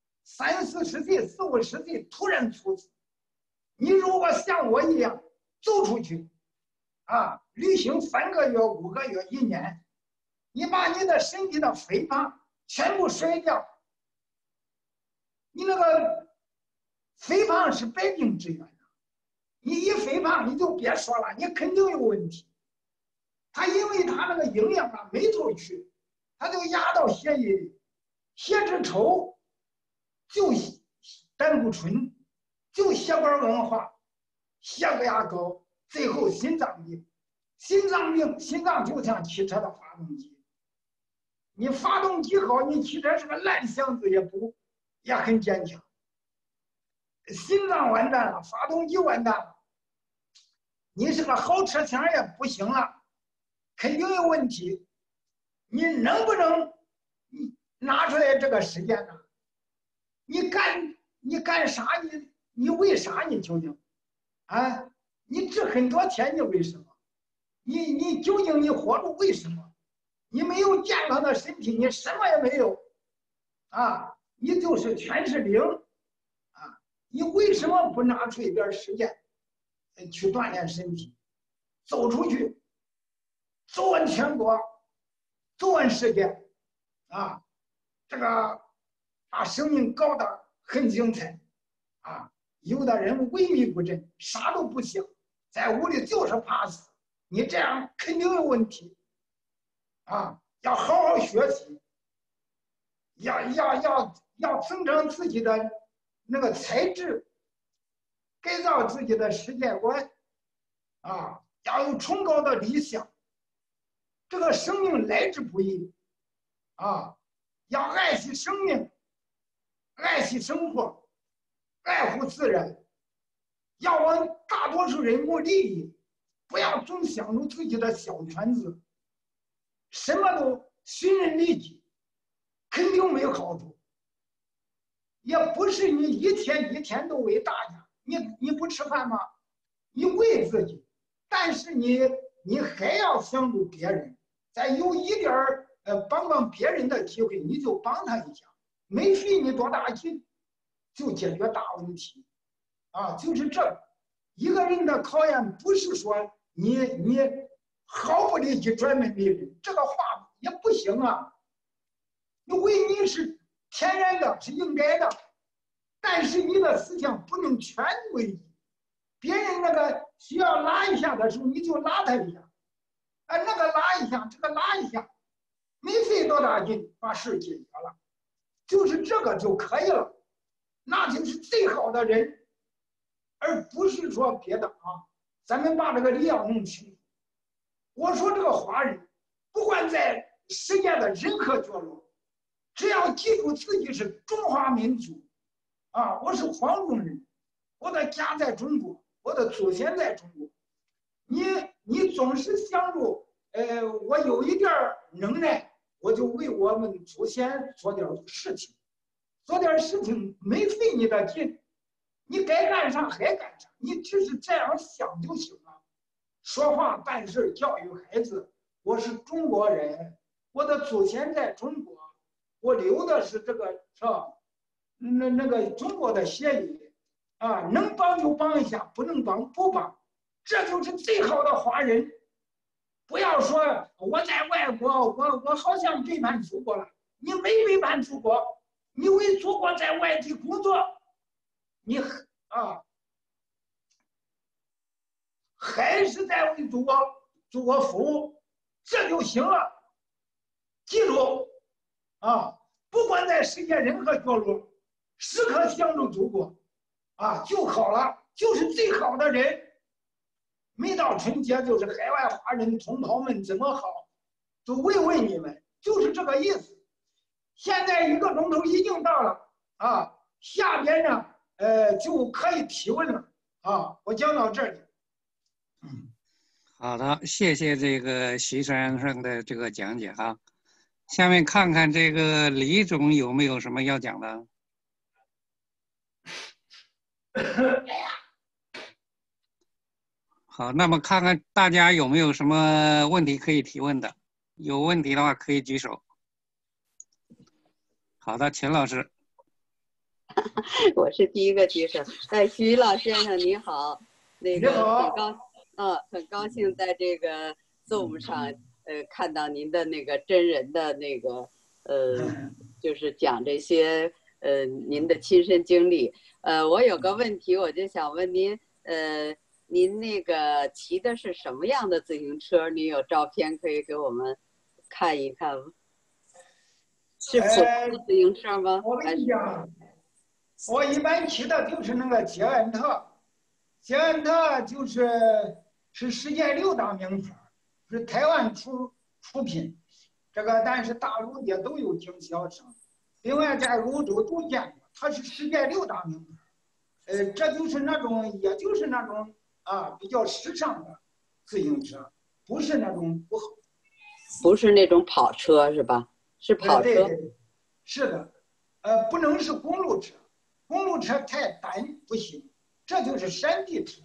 ，30、40岁、40、50岁突然猝死，你如果像我一样走出去，啊，旅行3个月、5个月、1年，你把你的身体的肥胖全部甩掉，你那个肥胖是百病之源。你一肥胖，你就别说了，你肯定有问题。他因为他那个营养啊没头去，他就压到血液里，血脂稠，就胆固醇，就血管硬化，血压高，最后心脏病。心脏就像汽车的发动机，你发动机好，你汽车是个烂箱子也很坚强。心脏完蛋了，发动机完蛋了，你是个好车厢也不行了，肯定有问题。你能不能拿出来这个时间呢？你干啥？你为啥？你究竟啊？你这很多钱，你为什么？你究竟你活着为什么？你没有健康的身体，你什么也没有啊！你就是全是零啊！你为什么不拿出一点时间去锻炼身体，走出去，走完全国，走完世界啊！这个把生命搞得很精彩啊！有的人萎靡不振，啥都不想，在屋里就是怕死。你这样肯定有问题啊！要好好学习，要增长自己的那个才智，改造自己的世界观啊！要有崇高的理想。这个生命来之不易啊！要爱惜生命，爱惜生活，爱护自然，要往大多数人谋利益，不要总想着自己的小圈子，什么都寻人利己，肯定没好处。也不是你一天一天都为大家， 你不吃饭吗？你为自己，但是你还要帮助别人，再有一点帮帮别人的机会，你就帮他一下，没费你多大劲，就解决大问题。就是这一个人的考验，不是说你毫不利己专门利人，这个话也不行啊。为你是天然的，是应该的，但是你的思想不能全为你。别人那个需要拉一下的时候，你就拉他一下，那个拉一下，这个拉一下，没费多大劲，把事解决了，就是这个就可以了，那就是最好的人，而不是说别的啊。咱们把这个理要弄清楚。我说这个华人，不管在世界的任何角落，只要记住自己是中华民族，我是黄种人，我的家在中国，我的祖先在中国。你总是想着，我有一点能耐，我就为我们祖先做点事情，做点事情没费你的劲，你该干啥还干啥，你只是这样想就行了。说话办事教育孩子，我是中国人，我的祖先在中国，我留的是这个是吧？那个中国的血液能帮就帮一下，不能帮不帮，这就是最好的华人。不要说我在外国，我好像背叛祖国了，你没背叛祖国，你为祖国在外地工作，你还是在为祖国服务，这就行了。记住不管在世界任何角落，时刻想着祖国就好了，就是最好的人。每到春节，就是海外华人同胞们怎么好，都慰问你们，就是这个意思。现在1个钟头已经到了下边呢就可以提问了我讲到这里。 好的，谢谢这个徐先生的这个讲解啊。下面看看这个李总有没有什么要讲的？好，那么看看大家有没有什么问题可以提问的，有问题的话可以举手。好的，钱老师。 我是第一个举手。徐老先生你好，那个很高兴在这个 Zoom 上看到您的那个真人的那个就是讲这些您的亲身经历。我有个问题，我就想问您，您那个骑的是什么样的自行车？你有照片可以给我们看一看吗？是普通的自行车吗？ 我跟你讲，我一般骑的就是那个捷安特，捷安特是世界6大名牌，是台湾出品，这个但是大陆也都有经销商，另外在欧洲都见过，它是世界6大名牌，这就是那种，也就是那种比较时尚的自行车，不是那种不好， 不是那种跑车是吧？是跑车， 对，是的，不能是公路车，公路车太单不行，这就是山地车。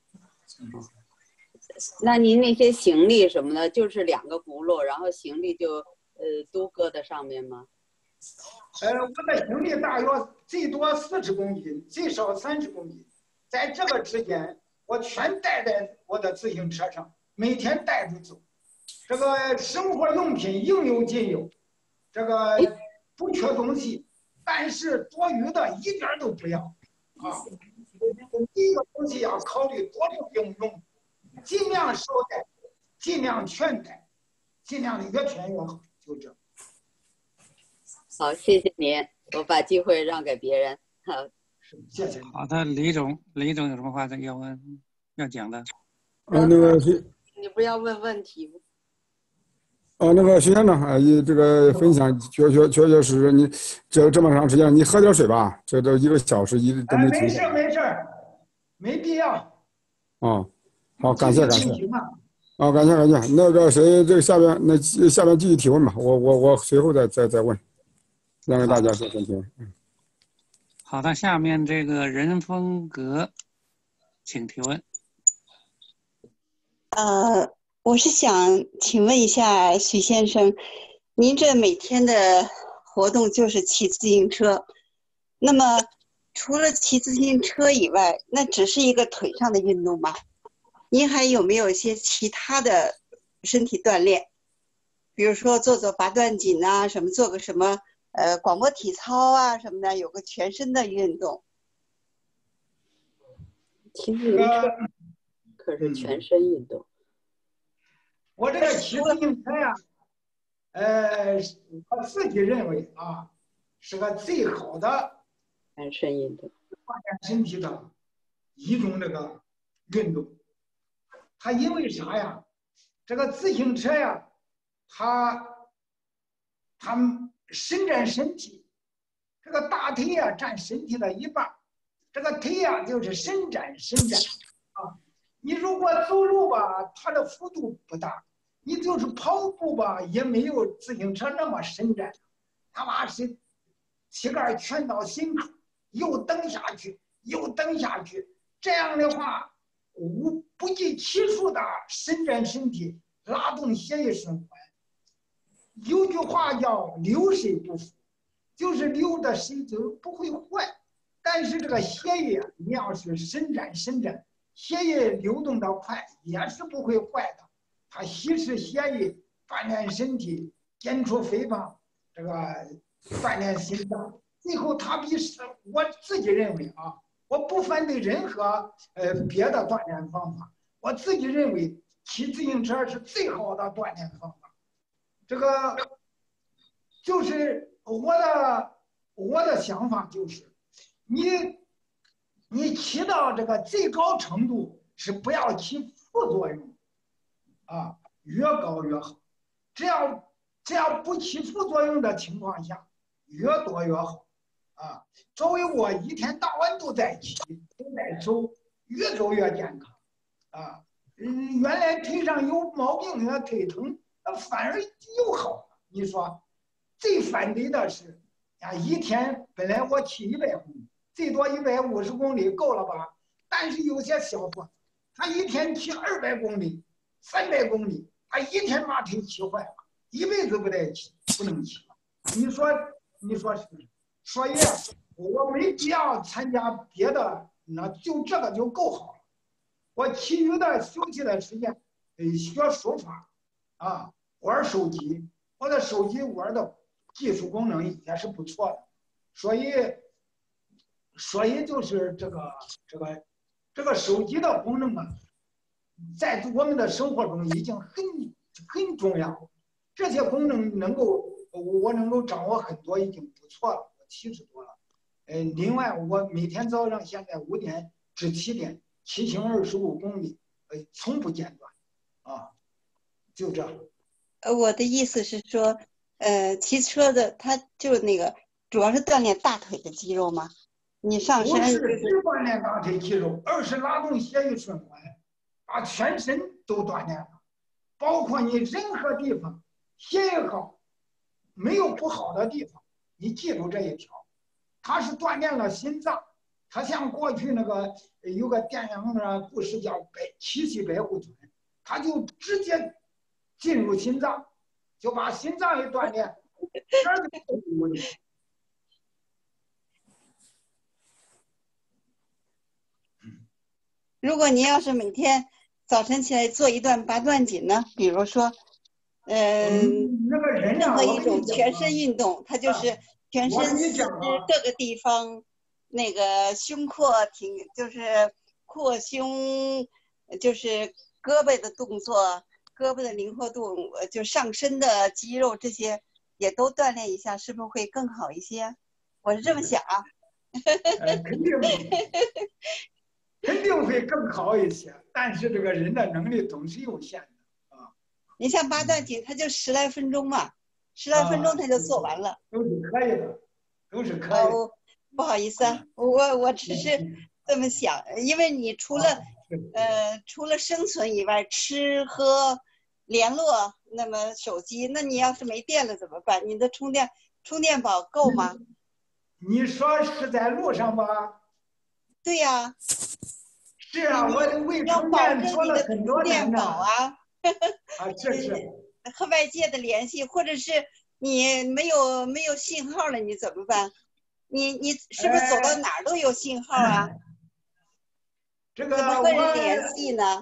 那您那些行李什么的，就是2个轱辘，然后行李就都搁在上面吗？ 我的行李大约最多40公斤，最少30公斤，在这个之间，我全带在我的自行车上，每天带着走。这个生活用品应有尽有，这个不缺东西，但是多余的一点都不要第一个东西要考虑多种应用，尽量少带，尽量全带，尽量越全越好，就这。 好，谢谢您，我把机会让给别人。好， 谢谢。 好的，李总有什么话要讲的？ 那个你不要问问题吗？ 那个徐先生你这个分享确实，你这么长时间，你喝点水吧，这都1个小时都没停。 没事，没必要。 好，感谢。感谢。那个谁，这个下边继续提问吧，我随后再问，让大家说先听。 好的，下面这个任风格请提问。 我是想请问一下许先生，您这每天的活动就是骑自行车，那么除了骑自行车以外，那只是一个腿上的运动吗？您还有没有一些其他的身体锻炼？比如说做做八段锦啊，什么做个什么广播体操啊什么的，有个全身的运动。 骑自行车可是全身运动。 我这个骑自行车呀，我自己认为啊，是个最好的全身运动， 锻炼身体的一种这个运动。它因为啥呀？这个自行车呀，它伸展身体，这个大腿呀占身体的一半，这个腿呀就是伸展啊。你如果走路吧，它的幅度不大；你就是跑步吧，也没有自行车那么伸展。他妈是膝盖全到心口，又蹬下去，又蹬下去。这样的话，不计其数的伸展身体，拉动血液循环。有句话叫“流水不腐”，就是流的水就不会坏。但是这个血液，你要是伸展，血液流动的快，也是不会坏的。它稀释血液，锻炼身体，减除肥胖，这个锻炼心脏。最后，它我自己认为啊，我不反对任何别的锻炼方法。我自己认为骑自行车是最好的锻炼方法。这个就是我的想法就是，你骑到这个最高程度是不要起副作用，啊，越高越好。只要不起副作用的情况下，越多越好，啊。作为我一天到晚都在骑，都在走，越走越健康，啊。原来腿上有毛病的腿疼，反而又好了。你说，最反对的是，一天本来我骑100公里，最多150公里够了吧？但是有些小伙子，他一天骑200公里、300公里，他一天把腿骑坏了，一辈子不能骑了。你说是不是？所以我没必要参加别的，那就这个就够好了。我其余的休息的时间，学书法，啊，玩手机。我的手机玩的技术功能也是不错的，所以就是这个手机的功能啊，在我们的生活中已经很重要。这些功能我能够掌握很多，已经不错了，我70多了。另外我每天早上现在5点至7点骑行25公里，从不间断，啊，就这。 我的意思是说，骑车的他就那个主要是锻炼大腿的肌肉吗？你上身不是只锻炼大腿肌肉，而是拉动血液循环，把全身都锻炼了，包括你任何地方血液好，没有不好的地方。你记住这一条，它是锻炼了心脏。它像过去那个有个电影的故事叫《奇袭白虎团》，它就直接进入心脏，就把心脏一锻炼，这儿就没问题。 如果您要是每天早晨起来做一段八段锦呢，比如说， 那个人任何一种全身运动，它就是全身四肢各个地方，那个胸廓就是扩胸，就是胳膊的动作，胳膊的灵活度，就上身的肌肉这些也都锻炼一下，是不是会更好一些？我是这么想啊。 肯定会更好一些，但是这个人的能力总是有限的啊。 你像八段锦，他就10来分钟嘛，10来分钟他就做完了， 都是可以的，都是可以的。 哦，不好意思啊，我只是这么想，因为你除了生存以外，吃喝联络，那么手机，那你要是没电了怎么办？你的充电宝够吗？ 你说是在路上吧？ 对呀。 是啊，我为充电做了很多年呢。啊，是。 和外界的联系，或者是你没有信号了，你怎么办？你是不是走到哪儿都有信号啊？ 这个怎么和人联系呢？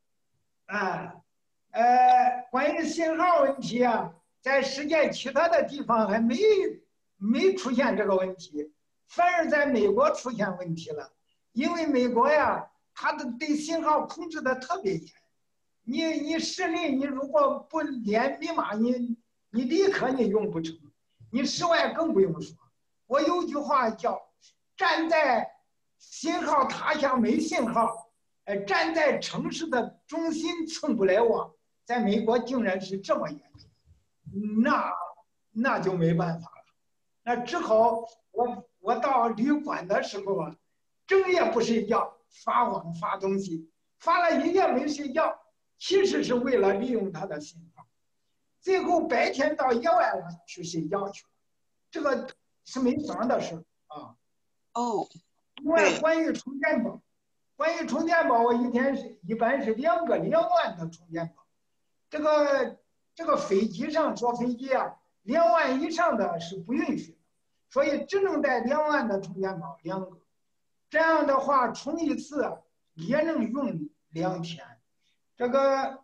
关于信号问题啊，在世界其他的地方还没出现这个问题，反而在美国出现问题了。因为美国呀，它对信号控制的特别严。你室内你如果不连密码，你立刻你用不成，你室外更不用说。我有句话叫“站在信号塔下没信号，站在城市的中心寸步来往”。在美国竟然是这么严重，那就没办法了，那只好我到旅馆的时候啊，整夜不睡觉，发网发东西，发了一夜没睡觉。其实是为了利用它的信号，最后白天到野外了去睡觉去了，这个是没想的事啊。另外，关于充电宝，我一般是2万的充电宝。这个飞机上坐飞机啊，2万以上的是不允许的，所以只能带2万的充电宝2个，这样的话充一次也能用2天。这个，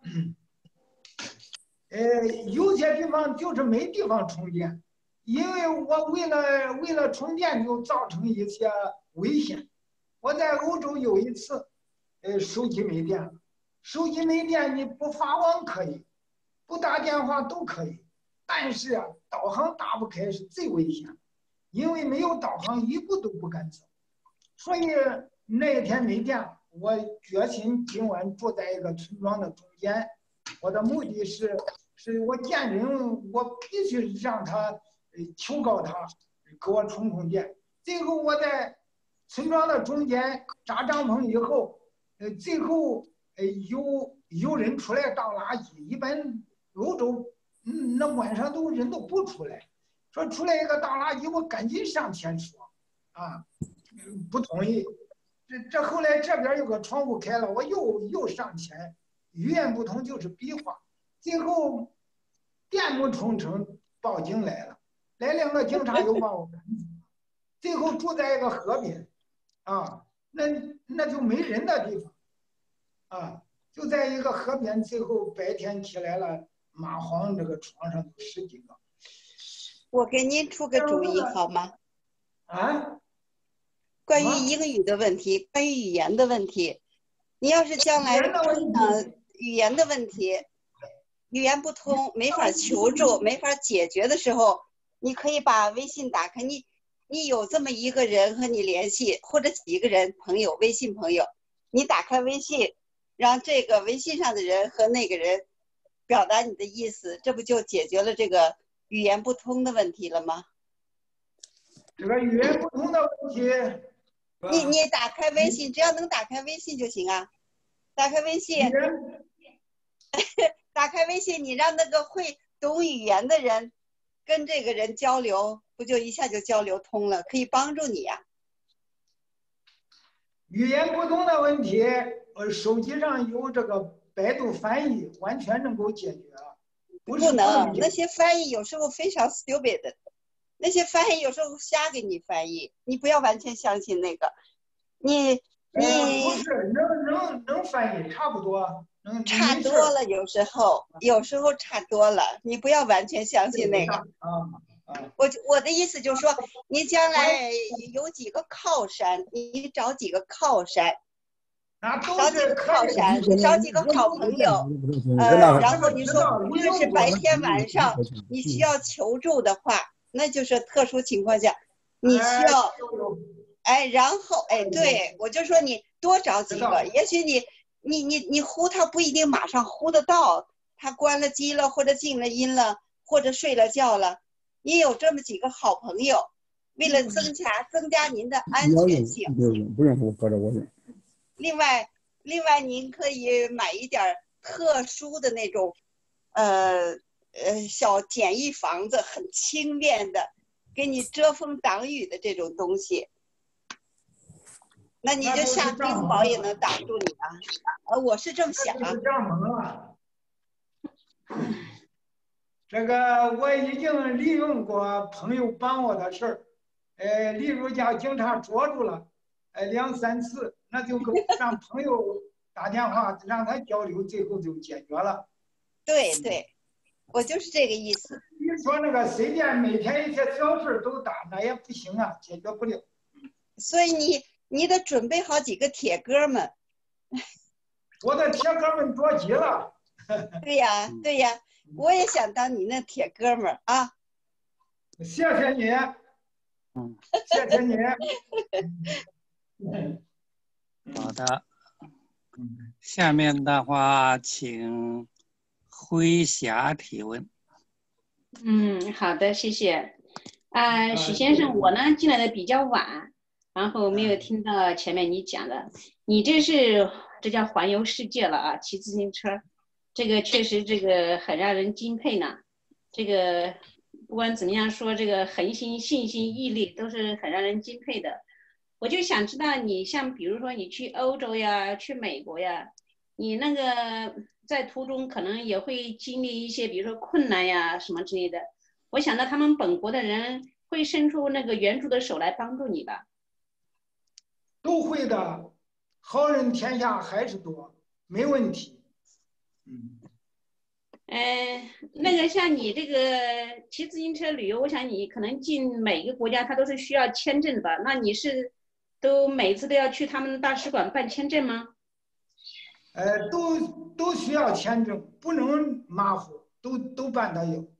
有些地方就是没地方充电，因为我为了充电就造成一些危险。我在欧洲有一次，手机没电了，你不发网可以，不打电话都可以，但是啊，导航打不开是最危险的，因为没有导航一步都不敢走，所以那一天没电了。我决心今晚住在一个村庄的中间，我的目的是我见人，我必须让他求告他给我充电。最后我在村庄的中间扎帐篷以后，最后有人出来倒垃圾。一般欧洲那晚上人都不出来，说出来一个倒垃圾，我赶紧上前说啊，不同意。这后来这边有个窗户开了，我又上前，语言不通就是比划，最后电不充成，报警来了，来2个警察又把我赶走，最后住在一个河边，啊，那就没人的地方，啊，就在一个河边，最后白天起来了，蚂蟥这个床上有10几个。 我给您出个主意好吗？ 啊？ 关于英语的问题，关于语言的问题，你要是将来语言的问题，语言不通，没法求助，没法解决的时候，你可以把微信打开，你有这么一个人和你联系，或者几个人朋友，微信朋友，你打开微信，让这个微信上的人和那个人表达你的意思，这不就解决了这个语言不通的问题了吗？ 这个语言不通的问题。 你打开微信，只要能打开微信就行啊。打开微信，打开微信，你让那个会懂语言的人跟这个人交流，不就一下就交流通了？可以帮助你呀。 语言不通的问题，手机上有这个百度翻译，完全能够解决。 不能，那些翻译有时候非常 stupid 的。那些翻译有时候瞎给你翻译，你不要完全相信那个。你不是能翻译差不多， 差多了，有时候差多了，你不要完全相信那个。我的意思就是说，你将来有几个靠山，你找几个靠山，找几个靠山，找几个好朋友，然后你说无论是白天晚上，你需要求助的话。那就是特殊情况下，你需要，然后对，我就说你多找几个，也许你呼他不一定马上呼得到，他关了机了，或者静了音了，或者睡了觉了，你有这么几个好朋友，为了增加您的安全性。 不用我搁着我用。 另外您可以买一点特殊的那种，小简易房子，很轻便的，给你遮风挡雨的这种东西。 那你这下低保也能挡住你啊！我是这么想。 就是帐篷了。这个我已经利用过朋友帮我的事儿，例如叫警察捉住了，2、3次，那就让朋友打电话让他交流，最后就解决了。 对对，我就是这个意思。 你说那个随便每天一些小事都打，那也不行啊，解决不了。 所以你得准备好几个铁哥们。 我的铁哥们着急了。 对呀对呀，我也想当你那铁哥们儿啊。 谢谢你。谢谢你。 好的。下面的话，请辉霞提问。 好的，谢谢。许先生，我呢进来的比较晚，然后没有听到前面你讲的。你这叫环游世界了啊，骑自行车，这个确实这个很让人敬佩呢。这个不管怎么样说，这个恒心、信心、毅力都是很让人敬佩的。我就想知道，你像比如说你去欧洲呀，去美国呀，你那个在途中可能也会经历一些，比如说困难呀什么之类的。我想到他们本国的人会伸出那个援助的手来帮助你吧？ 都会的，好人天下还是多，没问题。 那个像你这个骑自行车旅游，我想你可能进每个国家它都是需要签证的吧？那你是每次都要去他们大使馆办签证吗？ 都需要签证，不能马虎，都办得有。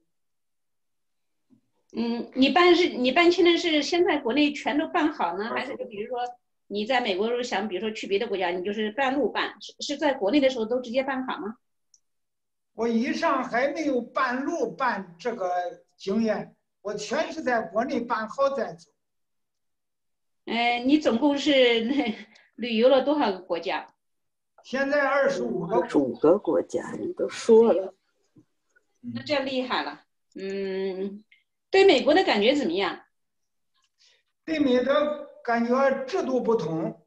你办签证是先在国内全都办好呢，还是就比如说你在美国时候想，比如说去别的国家，你就是半路办，是在国内的时候都直接办好吗？ 我以上还没有半路办这个经验，我全是在国内办好再走。 你总共是旅游了多少个国家？ 现在25 个国家，人都说了。 那这厉害了。对美国的感觉怎么样？ 对美国感觉制度不同，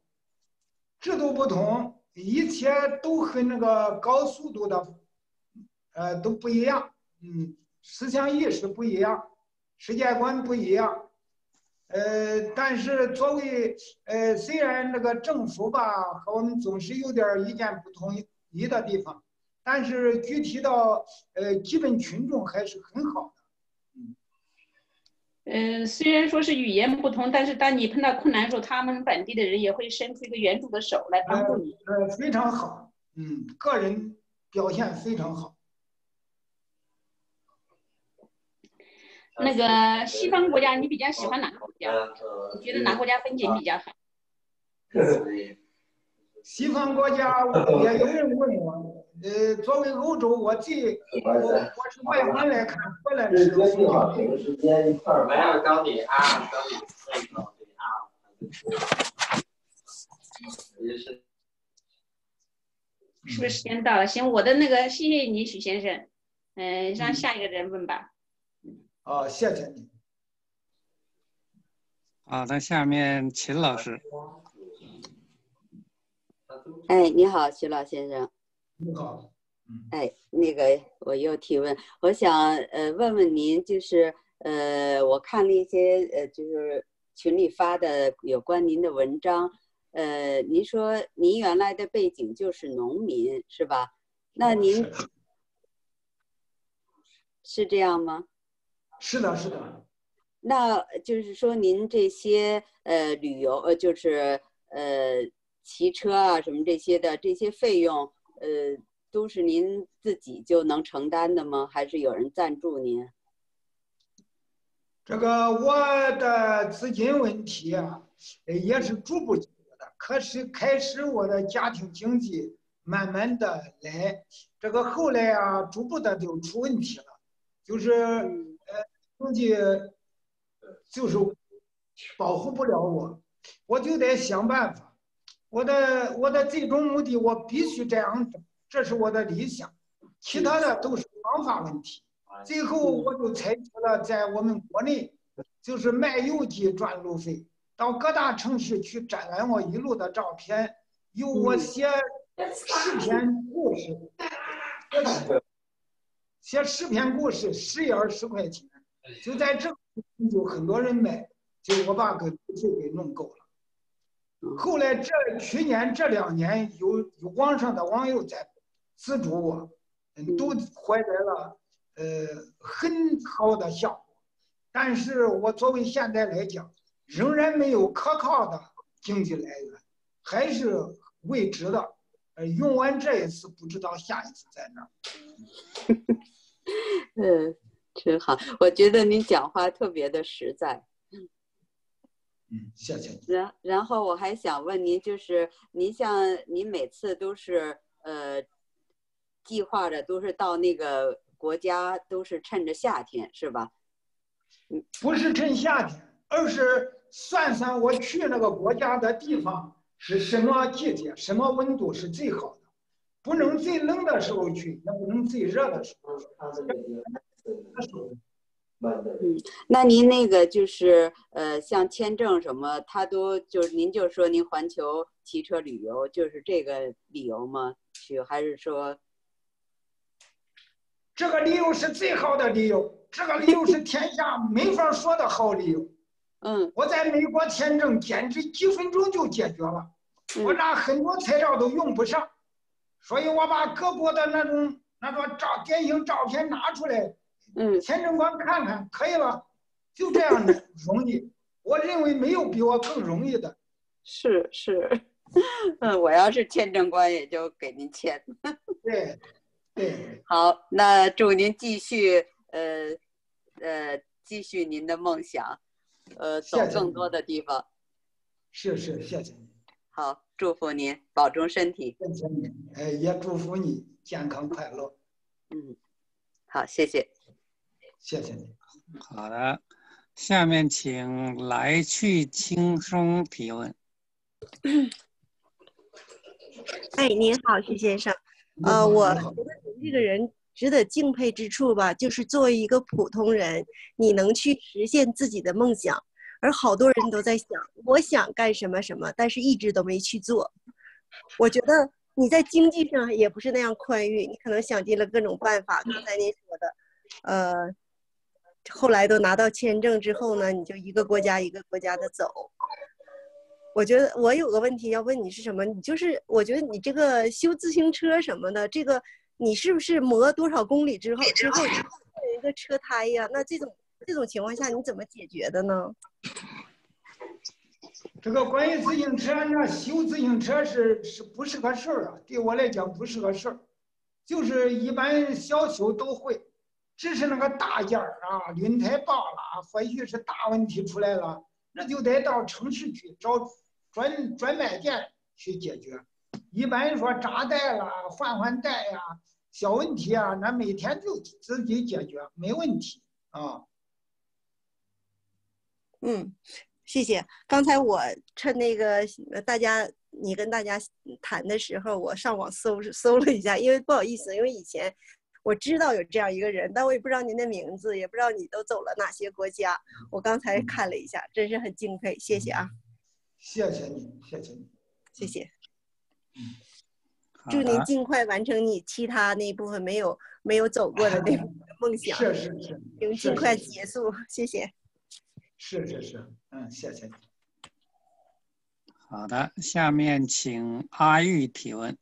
一切都和那个高速度的，都不一样。思想意识不一样，世界观不一样。但是作为虽然这个政府吧和我们总是有点意见不统一的地方，但是具体到基本群众还是很好的。 虽然说是语言不同，但是当你碰到困难的时候，他们本地的人也会伸出一个援助的手来帮助你。 非常好。个人表现非常好。 那个西方国家，你比较喜欢哪个国家？你觉得哪个国家风景比较好？ 西方国家也有人问我，作为欧洲，我是外观来看，荷兰是风景。 时间一块儿没有找你啊， 是不是时间到了？行，我的那个谢谢你，许先生。让下一个人问吧。 谢谢你。 好的，下面秦老师。 你好，徐老先生。 你好。 那个我又提问，我想问问您，就是我看了一些就是群里发的有关您的文章，您说您原来的背景就是农民是吧？那您是这样吗？ 是的，是的。 那就是说您这些旅游就是骑车啊什么这些的这些费用都是您自己就能承担的吗？还是有人赞助您？ 这个我的资金问题啊，也是逐步解决的。可是开始我的家庭经济慢慢的来，这个后来啊，逐步的就出问题了，就是经济就是保护不了我，我就得想办法。我的最终目的，我必须这样整，这是我的理想，其他的都是方法问题。最后我就采取了在我们国内，就是卖邮寄赚路费， 到各大城市去展览我一路的照片，有我写10篇故事，写10篇故事10页20块钱，就在这就很多人买，就我把个费给弄够了。后来去年这2年有网上的网友在资助我，都获得了很好的效果。但是我作为现在来讲，仍然没有可靠的经济来源，还是未知的。用完这一次，不知道下一次在哪儿。 真好，我觉得您讲话特别的实在。 谢谢你。 然后我还想问您，就是您像您每次都是计划着都是到那个国家，都是趁着夏天是吧？ 不是趁夏天，而是算算我去那个国家的地方是什么季节，什么温度是最好的，不能最冷的时候去，也不能最热的时候去。 那您那个就是像签证什么，他都就是您就说您环球骑车旅游就是这个理由吗？去还是说？ 这个理由是最好的理由，这个理由是天下没法说的好理由。我在美国签证简直几分钟就解决了，我拿很多材料都用不上，所以我把各国的那种典型照片拿出来，签证官看看，可以了，就这样的容易。我认为没有比我更容易的。 是，我要是签证官也就给您签。 对。 好，那祝您继续继续您的梦想，走更多的地方。 是，谢谢你。 好，祝福您，保重身体。 谢谢你，也祝福你健康快乐。 好，谢谢。 谢谢你。 好的，下面请来去轻松提问。 哎，您好，徐先生。我觉得你这个人值得敬佩之处吧，就是作为一个普通人，你能去实现自己的梦想，而好多人都在想，我想干什么什么，但是一直都没去做。我觉得你在经济上也不是那样宽裕，你可能想尽了各种办法。刚才您说的，后来都拿到签证之后呢，你就一个国家一个国家的走。我觉得我有个问题要问你是什么？你就是我觉得你这个修自行车什么的，这个你是不是磨多少公里之后有一个车胎呀？那这种情况下你怎么解决的呢？ 这个关于自行车呢，修自行车是不是个事儿啊？对我来讲不是个事儿，就是一般小修都会，只是那个大件儿啊，轮胎爆了，或许是大问题出来了，那就得到城市去找专卖店去解决。一般说扎带了、换带呀、小问题啊，那每天就自己解决，没问题啊。 谢谢。刚才我趁那个你跟大家谈的时候，我上网搜了一下，因为不好意思，因为以前我知道有这样一个人，但我也不知道您的名字，也不知道你都走了哪些国家。我刚才看了一下，真是很敬佩，谢谢啊。 谢谢你，谢谢你， 谢谢。祝您尽快完成你其他那部分没有走过的那梦想。 是， 请尽快结束，谢谢。 是，谢谢你。 好的，下面请阿玉提问。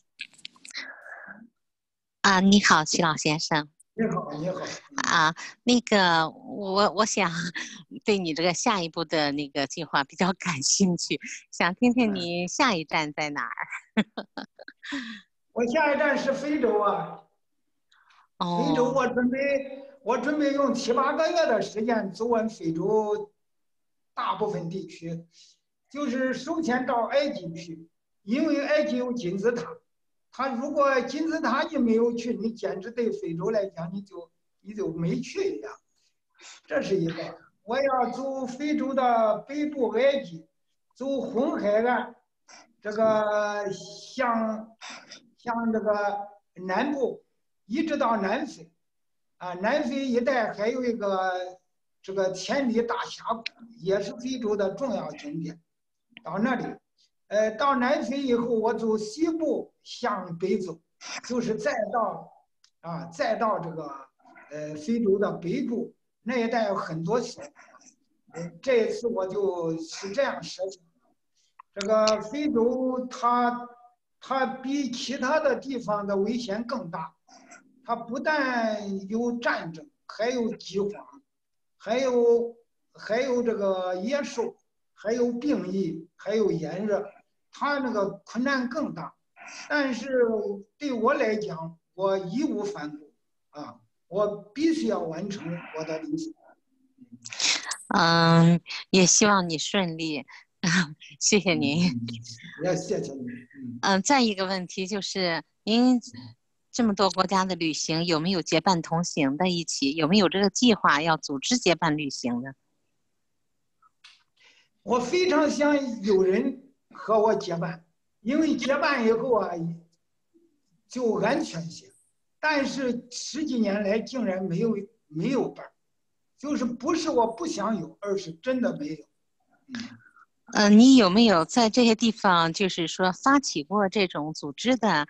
你好，徐老先生。 你好。 那个我想对你这个下一步的那个计划比较感兴趣，想听听你下一站在哪儿。 我下一站是非洲啊。非洲我准备用7、8个月的时间走完非洲大部分地区，就是首先到埃及去，因为埃及有金字塔。他如果金字塔你没有去，你简直对非洲来讲你就没去一样。这是一个。我要走非洲的北部埃及，走红海岸，这个向这个南部一直到南非。南非一带还有一个这个千里大峡谷，也是非洲的重要景点。到那里，到南非以后，我走西部向北走，就是再到这个非洲的北部那一带有很多小国。这一次我就是这样设想的。这个非洲它比其他的地方的危险更大，它不但有战争，还有饥荒，还有这个野兽，还有病疫，还有炎热，它那个困难更大。但是对我来讲，我义无反顾啊，我必须要完成我的理想。 也希望你顺利，谢谢您。 也谢谢你。 再一个问题就是，您这么多国家的旅行，有没有结伴同行的一起？有没有这个计划要组织结伴旅行的？ 我非常想有人和我结伴，因为结伴以后啊，就安全些。但是10几年来竟然没有伴。就是不是我不想有，而是真的没有。 你有没有在这些地方，就是说发起过这种组织的，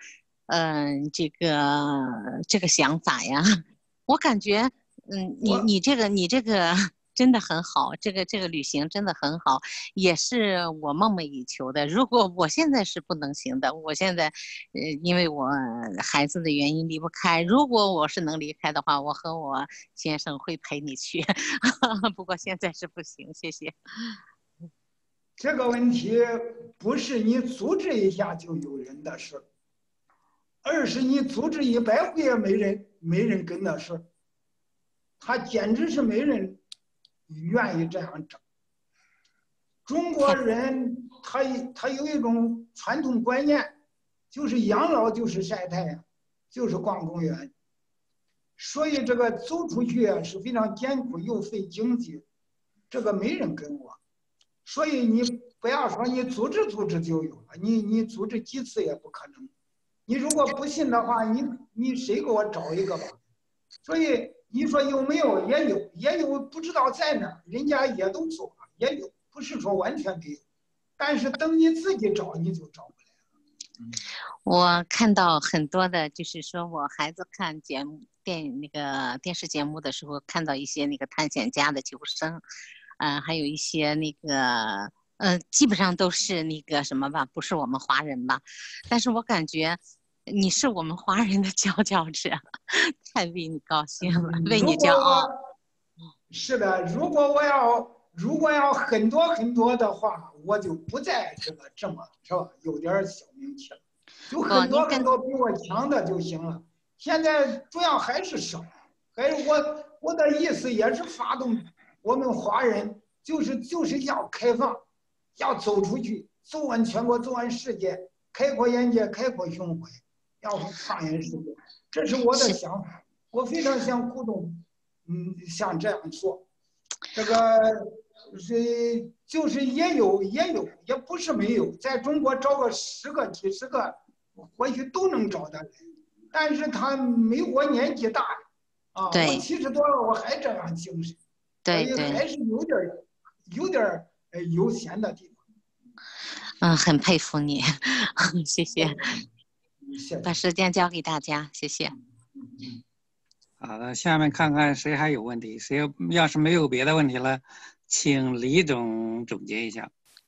这个想法呀？我感觉，你这个真的很好，这个旅行真的很好，也是我梦寐以求的。如果我现在是不能行的，我现在，因为我孩子的原因离不开。如果我是能离开的话，我和我先生会陪你去，不过现在是不行。谢谢。 这个问题不是你组织一下就有人的事，而是你组织100回也没人跟的事，他简直是没人愿意这样整。中国人他有一种传统观念，就是养老就是晒太阳，就是逛公园，所以这个走出去啊是非常艰苦又费经济，这个没人跟我，所以你不要说你组织就有了，你组织几次也不可能。你如果不信的话，你谁给我找一个吧？所以你说有没有？也有，不知道在哪儿，人家也都做了，也有，不是说完全没有，但是等你自己找，你就找不来了。 我看到很多的，就是说我孩子看电视节目的时候，看到一些那个探险家的求生，还有一些那个基本上都是那个什么吧，不是我们华人吧，但是我感觉你是我们华人的佼佼者，太为你高兴了，为你骄傲。 是的，如果要很多的话，我就不再这么是吧？有点小名气了，就很多比我强的就行了。现在主要还是少，还是我的意思也是发动我们华人，就是要开放，要走出去，走完全国，走完世界，开阔眼界，开阔胸怀，要放眼世界，这是我的想法。我非常想鼓动，像这样做，这个就是也有，也不是没有，在中国找个10个、几十个，或许都能找得来，但是他没我年纪大啊，我70多了，我还这样精神， 对， 还是有点悠闲的地方。很佩服你，谢谢。把时间交给大家，谢谢。 好的，下面看看谁还有问题，谁要是没有别的问题了，请李总总结一下。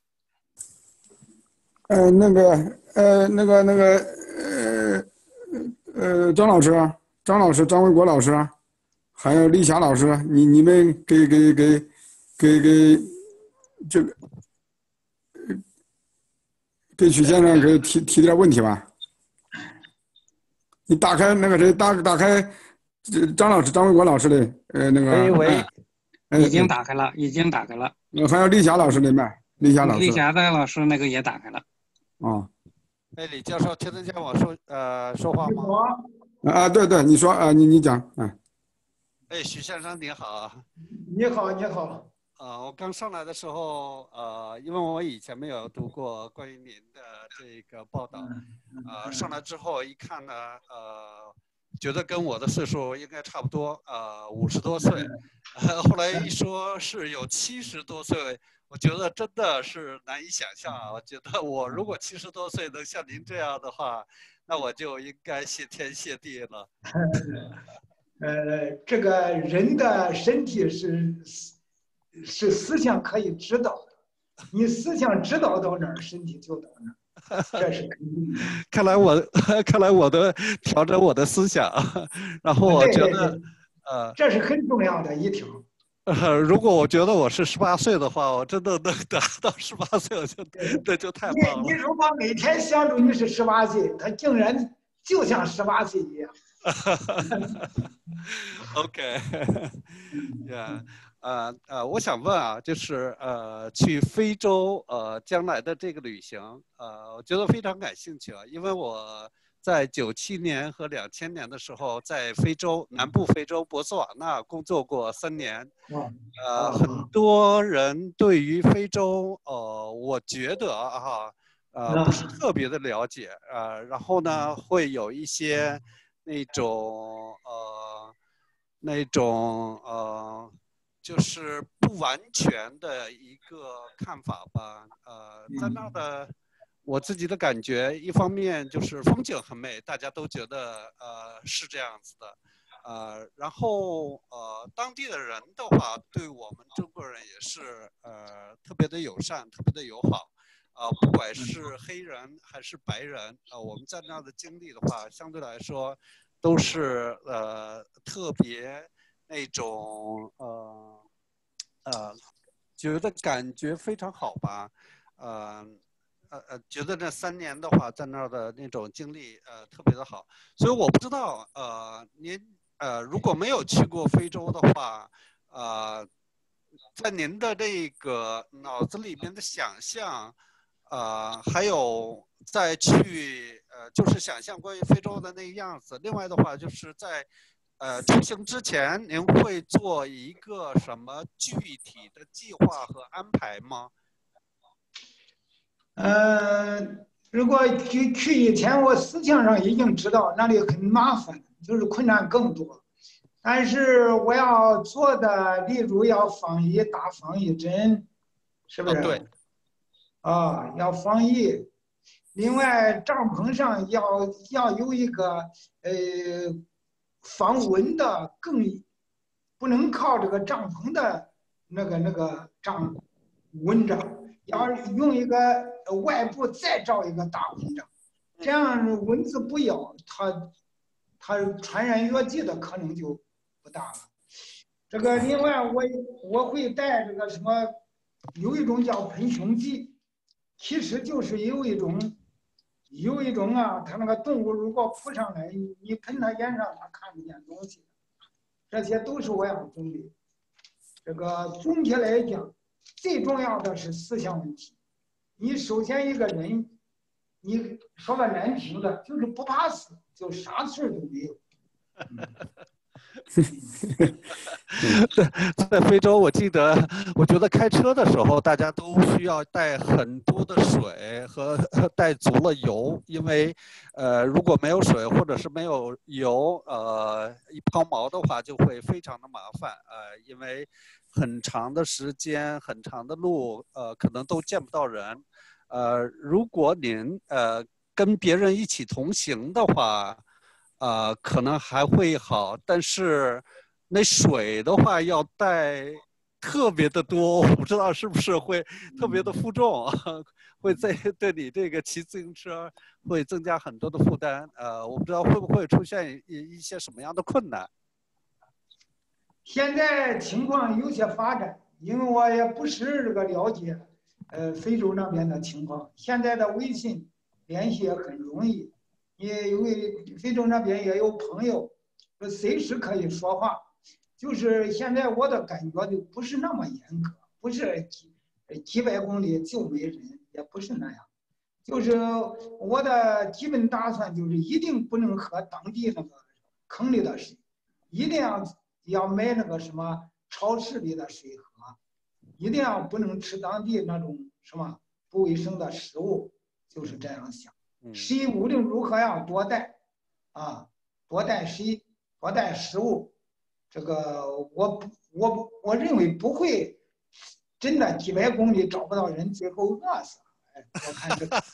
张老师，张卫国老师，还有丽霞老师，你们给这个给许先生给提点问题吧。你打开那个谁，打开张卫国老师的那个。 已经打开了。 还有丽霞老师的麦，丽霞的老师那个也打开了。 哦。 李教授，听得见我说话吗？对，你说你讲许先生你好。 你好。 我刚上来的时候，因为我以前没有读过关于您的这个报道，上来之后一看呢， 觉得跟我的岁数应该差不多，50多岁。后来一说是有70多岁，我觉得真的是难以想象啊。我觉得我如果70多岁能像您这样的话，那我就应该谢天谢地了。 这个人的身体是思想可以指导的，你思想指导到哪儿，身体就到哪儿，这是肯定的。 看来我的调整我的思想，然后我觉得这是很重要的一条。 如果我觉得我是18岁的话，我真的能达到18岁，那就太棒了。 你如果每天想着你是18岁，他竟然就像18岁一样。 OK，yeah，我想问啊，就是去非洲将来的这个旅行，我觉得非常感兴趣啊，因为我在97年和2000年的时候在非洲南部非洲博斯瓦纳工作过3年，很多人对于非洲我觉得不是特别的了解然后呢会有一些那种就是不完全的一个看法吧，在那儿的我自己的感觉，一方面就是风景很美，大家都觉得是这样子的，然后当地的人的话，对我们中国人也是特别的友善，特别的友好，不管是黑人还是白人，我们在那儿的经历的话，相对来说都是特别那种觉得感觉非常好吧，觉得那3年的话，在那儿的那种经历特别的好，所以我不知道您如果没有去过非洲的话，在您的这个脑子里边的想象，还有再去就是想象关于非洲的那个样子。另外的话，就是在出行之前，您会做一个什么具体的计划和安排吗？ 如果去以前，我思想上已经知道那里很麻烦，就是困难更多。但是我要做的，例如要打防疫针，是不是？ 对。 要防疫。另外，帐篷上要有一个防蚊的，不能靠这个帐篷的那个蚊帐，要用一个外部再罩一个大蚊帐，这样蚊子不咬它传染疟疾的可能就不大了。这个另外我会带这个什么，有一种叫喷凶剂，其实就是有一种它那个动物如果扑上来，你喷它眼上，它看不见东西。这些都是我要准备。这个总体来讲，最重要的是思想问题。你首先一个人，你说个难听的，就是不怕死，就啥事都没有。 在非洲，我觉得开车的时候，大家都需要带很多的水和带足了油，因为如果没有水或者是没有油，一抛锚的话就会非常的麻烦，因为很长的时间、很长的路，可能都见不到人。如果您跟别人一起同行的话，可能还会好，但是那水的话要带特别的多，我不知道是不是会特别的负重，会对你这个骑自行车会增加很多的负担。我不知道会不会出现一些什么样的困难。 现在情况有些发展，因为我也不是这个了解，非洲那边的情况。现在的微信联系也很容易，因为非洲那边也有朋友，随时可以说话。就是现在我的感觉就不是那么严格，不是几百公里就没人，也不是那样。就是我的基本打算就是一定不能喝当地那个坑里的水，一定要买那个什么超市里的水喝，一定要不能吃当地那种什么不卫生的食物，就是这样想。水无论如何要多带， 多带水，多带食物。这个我认为不会真的几百公里找不到人，最后饿死了。我看这个，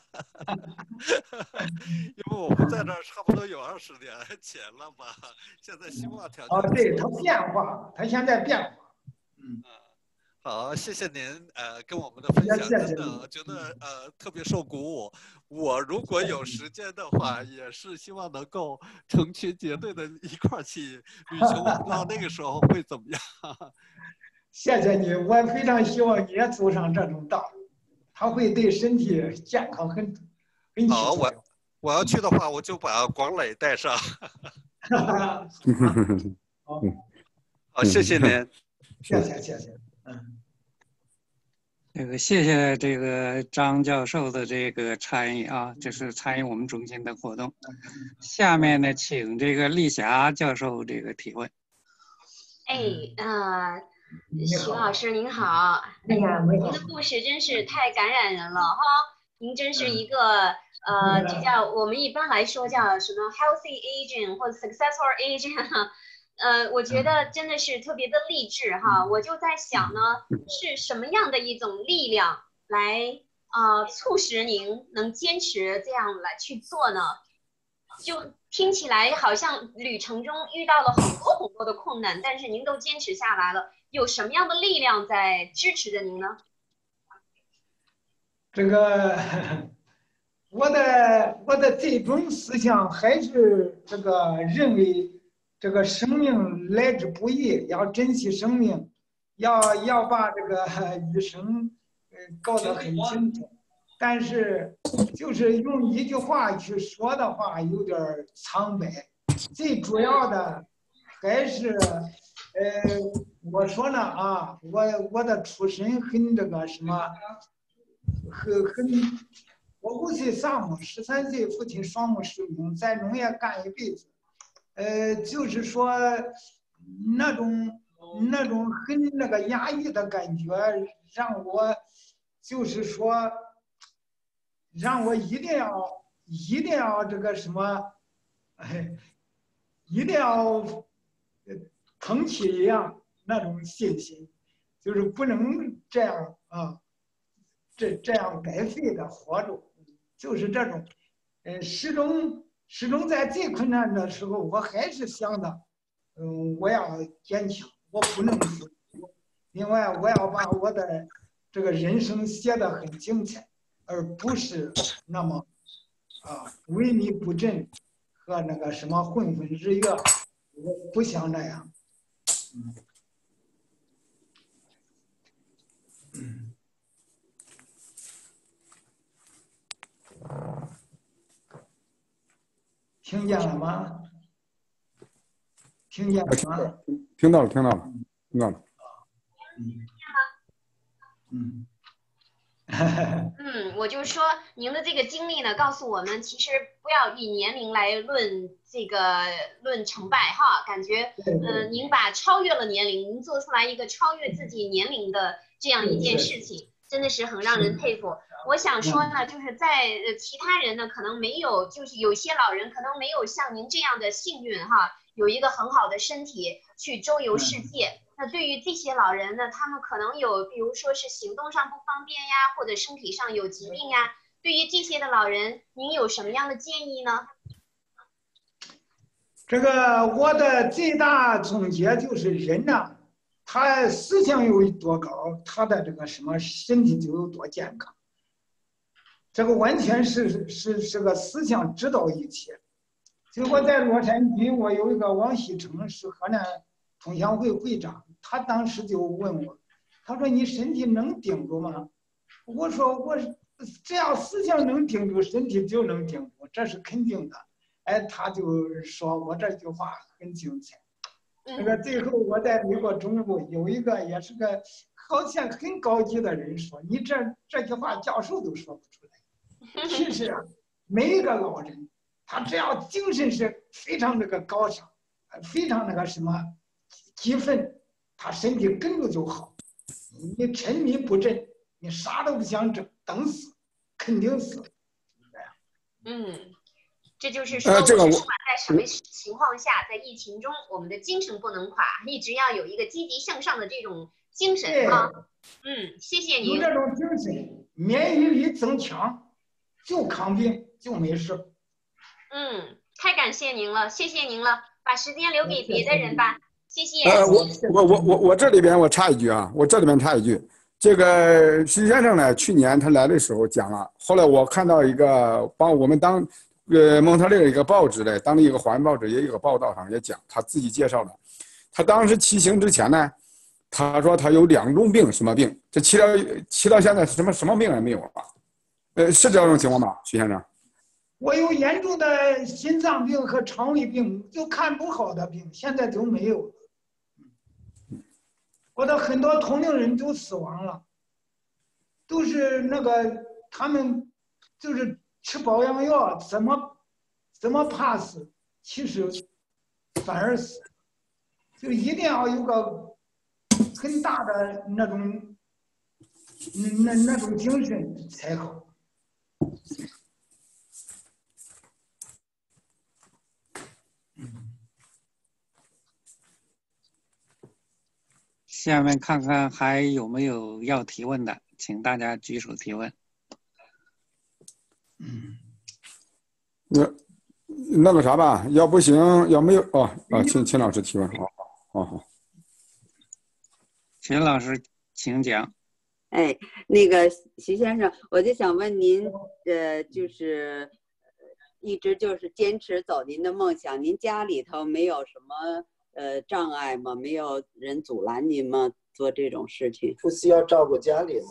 因为我们在这儿差不多有20年前了吧，现在希望条件。 哦，对，它变化，它现在变化。 好，谢谢您，跟我们的分享，真的，我觉得特别受鼓舞。我如果有时间的话，也是希望能够成群结队的一块儿去旅行，我不知道那个时候会怎么样。 谢谢你，我非常希望你也走上这种道路，它会对身体健康很好，我要去的话，我就把广磊带上。好，谢谢您。 谢谢。 这个谢谢这个张教授的这个参与啊，这是参与我们中心的活动。下面呢，请这个丽霞教授这个提问。 徐老师您好，哎呀，您的故事真是太感染人了哈！您真是一个这叫我们一般来说叫什么 healthy aging 或者 successful aging。我觉得真的是特别的励志哈，我就在想呢，是什么样的一种力量来促使您能坚持这样来去做呢？就听起来好像旅程中遇到了很多的困难，但是您都坚持下来了，有什么样的力量在支持着您呢？ 这个我的最终思想还是这个认为。这个生命来之不易，要珍惜生命，要把这个余生搞得很精彩。但是，就是用一句话去说的话，有点苍白。最主要的还是，我说呢啊，我的出身很这个什么，我5岁丧母，13岁父亲双目失明，在农业干一辈子。就是说，那种很那个压抑的感觉，让我就是说，让我一定要这个什么，一定要捧起一样那种信心，就是不能这样啊，这样白费的活着，就是这种，始终在最困难的时候，我还是想的，我要坚强，我不能输。另外，我要把我的这个人生写得很精彩，而不是那么萎靡不振和那个什么浑浑日月。我不想那样。听见了吗？听见了吗？ 听到了。 我就说您的这个经历呢，告诉我们其实不要以年龄来论成败哈。感觉您超越了年龄，您做出来一个超越自己年龄的这样一件事情，真的是很让人佩服。我想说呢，就是在其他人呢可能没有，就是有些老人可能没有像您这样的幸运哈，有一个很好的身体去周游世界。那对于这些老人呢，他们可能有，比如说是行动上不方便呀，或者身体上有疾病呀。对于这些的老人，您有什么样的建议呢？ 这个我的最大总结就是人呢，他思想有多高，他的这个什么身体就有多健康。这个完全是个思想指导一切。就我在洛杉矶，我有一个王锡成，是河南同乡会会长，他当时就问我，他说你身体能顶住吗？我说我只要思想能顶住，身体就能顶住，这是肯定的。他就说我这句话很精彩。这个最后我在美国中部有一个也是个好像很高级的人说，你这句话教授都说不出来。其实啊，每一个老人，他只要精神是非常这个高尚，非常那个什么激愤，他身体跟着就好。你沉迷不振，你啥都不想整，等死，肯定死。 这就是说， 这个不管在什么情况下，在疫情中，我们的精神不能垮，一直要有一个积极向上的这种精神啊。谢谢您。 有这种精神，免疫力增强，就抗病就没事。 太感谢您了，谢谢您了，把时间留给别的人吧，谢谢。 我这里边我插一句啊，这个徐先生呢，去年他来的时候讲了，后来我看到一个帮我们当蒙特利尔一个报纸的，当地一个华人报纸也有一个报道上也讲，他自己介绍的，他当时骑行之前呢，他说他有2种病，什么病？这骑到现在什么病也没有了，是这种情况吗，徐先生？ 我有严重的心脏病和肠胃病，就看不好的病，现在就没有了。我的很多同龄人都死亡了，都是那个他们就是吃保养药，怎么怕死，其实反而死，就一定要有个很大的那种精神才好。 下面看看还有没有要提问的，请大家举手提问。 那个啥吧，要不行，要没有请老师提问，好。 秦老师，请讲。 那个徐先生，我就想问您，就是一直就是坚持走您的梦想，您家里头没有什么障碍吗？没有人阻拦您吗？做这种事情不需要照顾家里吗？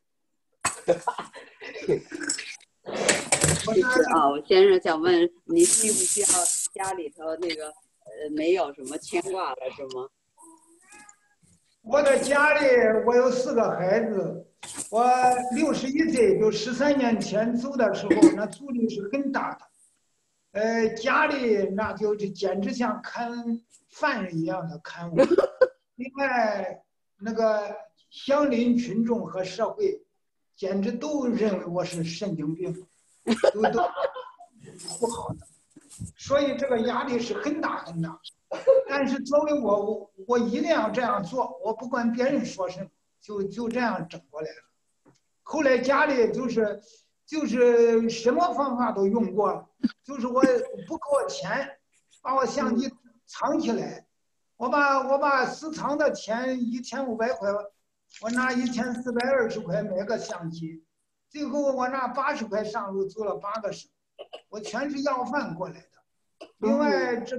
我先生想问您，需不需要家里头那个没有什么牵挂了，是吗？ 我的家里我有4个孩子，我61岁，就13年前走的时候，那阻力是很大的。家里那就是简直像看犯人一样的看我。另外，那个乡邻群众和社会，简直都认为我是神经病，都不好的，所以这个压力是很大很大。但是作为我一定要这样做，我不管别人说什么，就这样整过来了。后来家里就是什么方法都用过了，就是我不给我钱，把我相机藏起来，我把私藏的钱1500块，我拿1420块买个相机，最后我拿80块上路做了8个省，我全是要饭过来的。另外这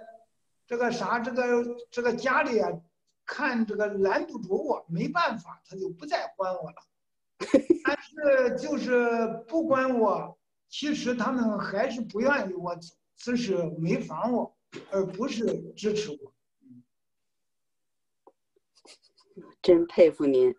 个家里啊，看这个拦不住我，没办法，他就不再管我了。但是就是不管我，其实他们还是不愿意我走，只是没防我，而不是支持我。 真佩服您，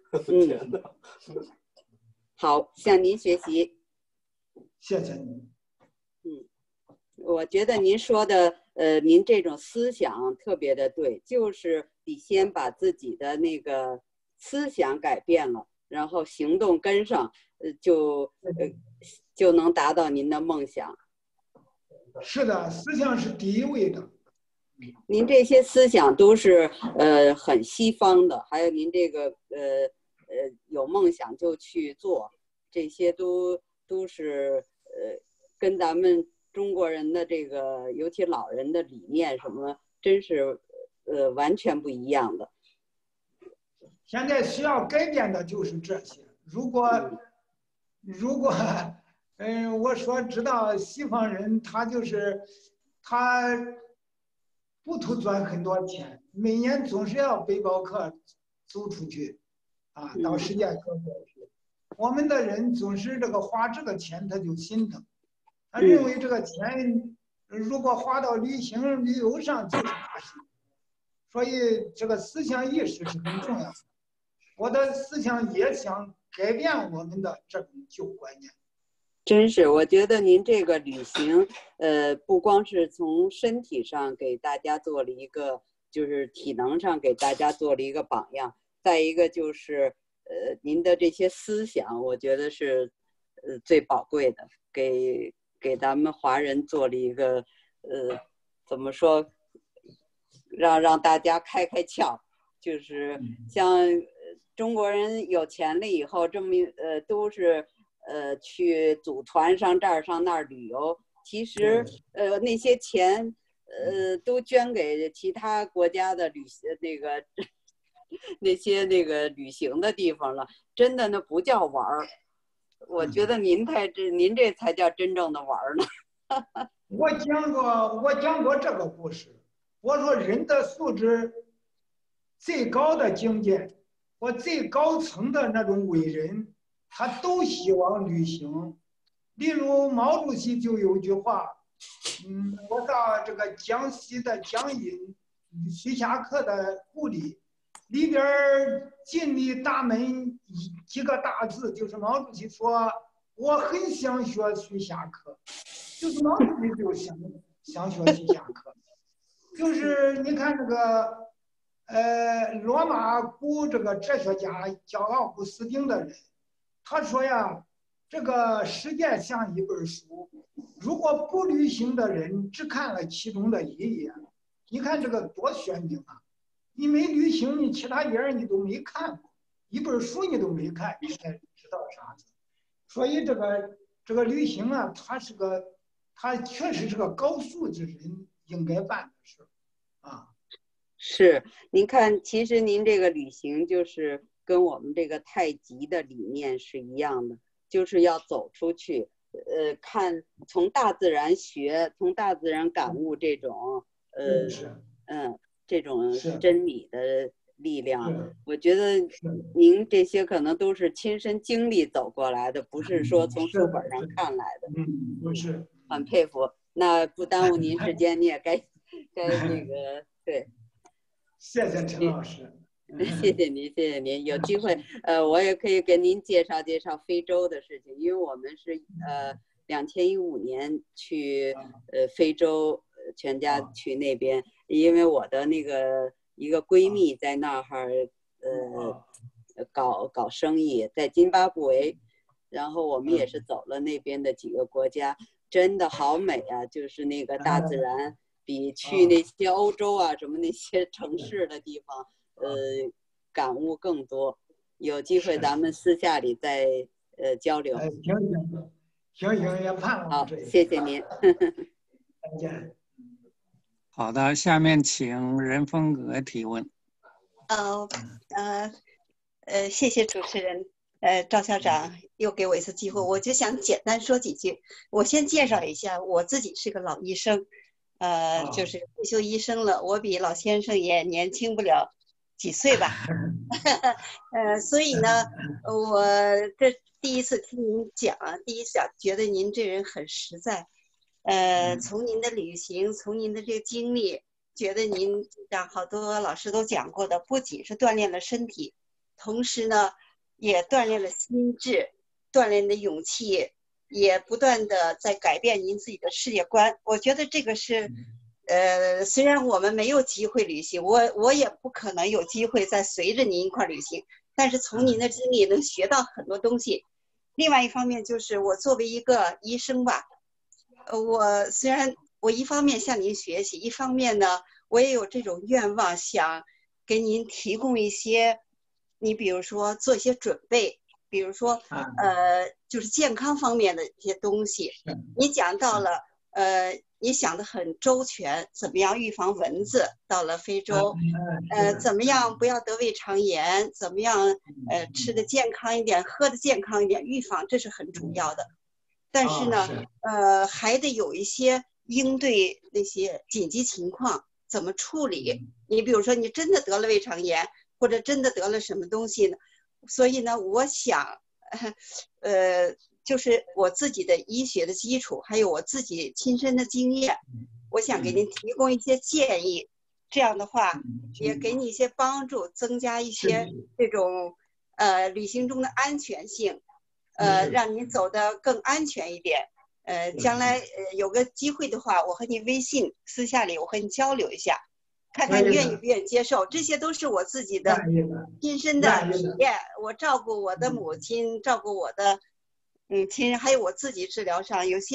好，向您学习。 谢谢您。 我觉得您说的，您这种思想特别的对，就是得先把自己的那个思想改变了，然后行动跟上，就能达到您的梦想。 是的，思想是第一位的。 您这些思想都是很西方的，还有您这个有梦想就去做，这些都是跟咱们中国人的这个，尤其老人的理念什么，真是完全不一样的。 现在需要改变的就是这些。如果我所知道西方人他不图赚很多钱，每年总是要背包客走出去啊，到世界各国去。我们的人总是花这个钱他就心疼，他认为这个钱如果花到旅游上就是大事，所以这个思想意识是很重要的。我的思想也想改变我们的这种旧观念。 真是，我觉得您这个旅行，不光是从身体上给大家做了一个，就是体能上给大家做了一个榜样，再一个就是，您的这些思想，我觉得是，最宝贵的，给给咱们华人做了一个怎么说，让大家开窍，就是像中国人有钱了以后，这么都是去组团上这儿上那儿旅游，其实那些钱都捐给其他国家的那些旅行的地方了，真的那不叫玩儿。我觉得您这才叫真正的玩儿呢。 我讲过这个故事，我说人的素质最高的境界，或最高层的那种伟人，他都希望旅行。例如毛主席就有句话，我到这个江西的江阴徐霞客的故里，里边进的大门几个大字，就是毛主席说我很想学徐霞客，就是毛主席就想学徐霞客。就是你看这个罗马古这个哲学家叫奥古斯丁的人，他说呀，这个世界像一本书，如果不旅行的人只看了其中的一页，你看这个多玄冥啊！你没旅行，你其他页你都没看过，一本书你都没看，你才知道啥子。所以这个旅行啊，它确实是个高素质人应该办的事啊。 是，您看，其实您这个旅行就是跟我们这个太极的理念是一样的，就是要走出去，看从大自然学，从大自然感悟这种这种真理的力量。我觉得您这些可能都是亲身经历走过来的，不是说从书本上看来的。 不是， 很佩服。那不耽误您时间，你也该那个对。 谢谢陈老师。 谢谢您，谢谢您。有机会，我也可以给您介绍介绍非洲的事情，因为我们是2015年去非洲，全家去那边，因为我的那个一个闺蜜在那儿搞生意，在津巴布韦，然后我们也是走了那边的几个国家，真的好美啊！就是那个大自然比去那些欧洲啊什么那些城市的地方。感悟更多，有机会咱们私下里再交流。 行，也盼望。 好，谢谢您。 再见。 好的，下面请任峰阁提问。 谢谢主持人，赵校长又给我一次机会，我就想简单说几句。我先介绍一下，我自己是个老医生，就是退休医生了，我比老先生也年轻不了几岁吧。所以呢，我这第一次听您讲，觉得您这人很实在。从您的旅行，从您的这个经历，觉得您像好多老师都讲过的，不仅是锻炼了身体，同时呢，也锻炼了心智，锻炼的勇气，也不断的在改变您自己的世界观。我觉得这个是，虽然我们没有机会旅行，我也不可能有机会再随着您一块旅行，但是从您的经历能学到很多东西。另外一方面就是我作为一个医生吧，虽然我一方面向您学习，一方面呢，我也有这种愿望，想给您提供一些，你比如说做一些准备，比如说就是健康方面的一些东西。你讲到了你想得很周全，怎么样预防蚊子到了非洲，怎么样不要得胃肠炎，怎么样吃的健康一点，喝的健康一点，预防这是很主要的。但是呢，还得有一些应对那些紧急情况怎么处理。你比如说，你真的得了胃肠炎，或者真的得了什么东西呢？所以呢，我想，就是我自己的医学的基础，还有我自己亲身的经验，我想给您提供一些建议。这样的话，也给你一些帮助，增加一些这种旅行中的安全性。让你走得更安全一点。将来有个机会的话，我和你微信私下里我和你交流一下，看看你愿意不愿意接受。这些都是我自己的亲身的体验。我照顾我的母亲，照顾我的亲人，还有我自己治疗上有些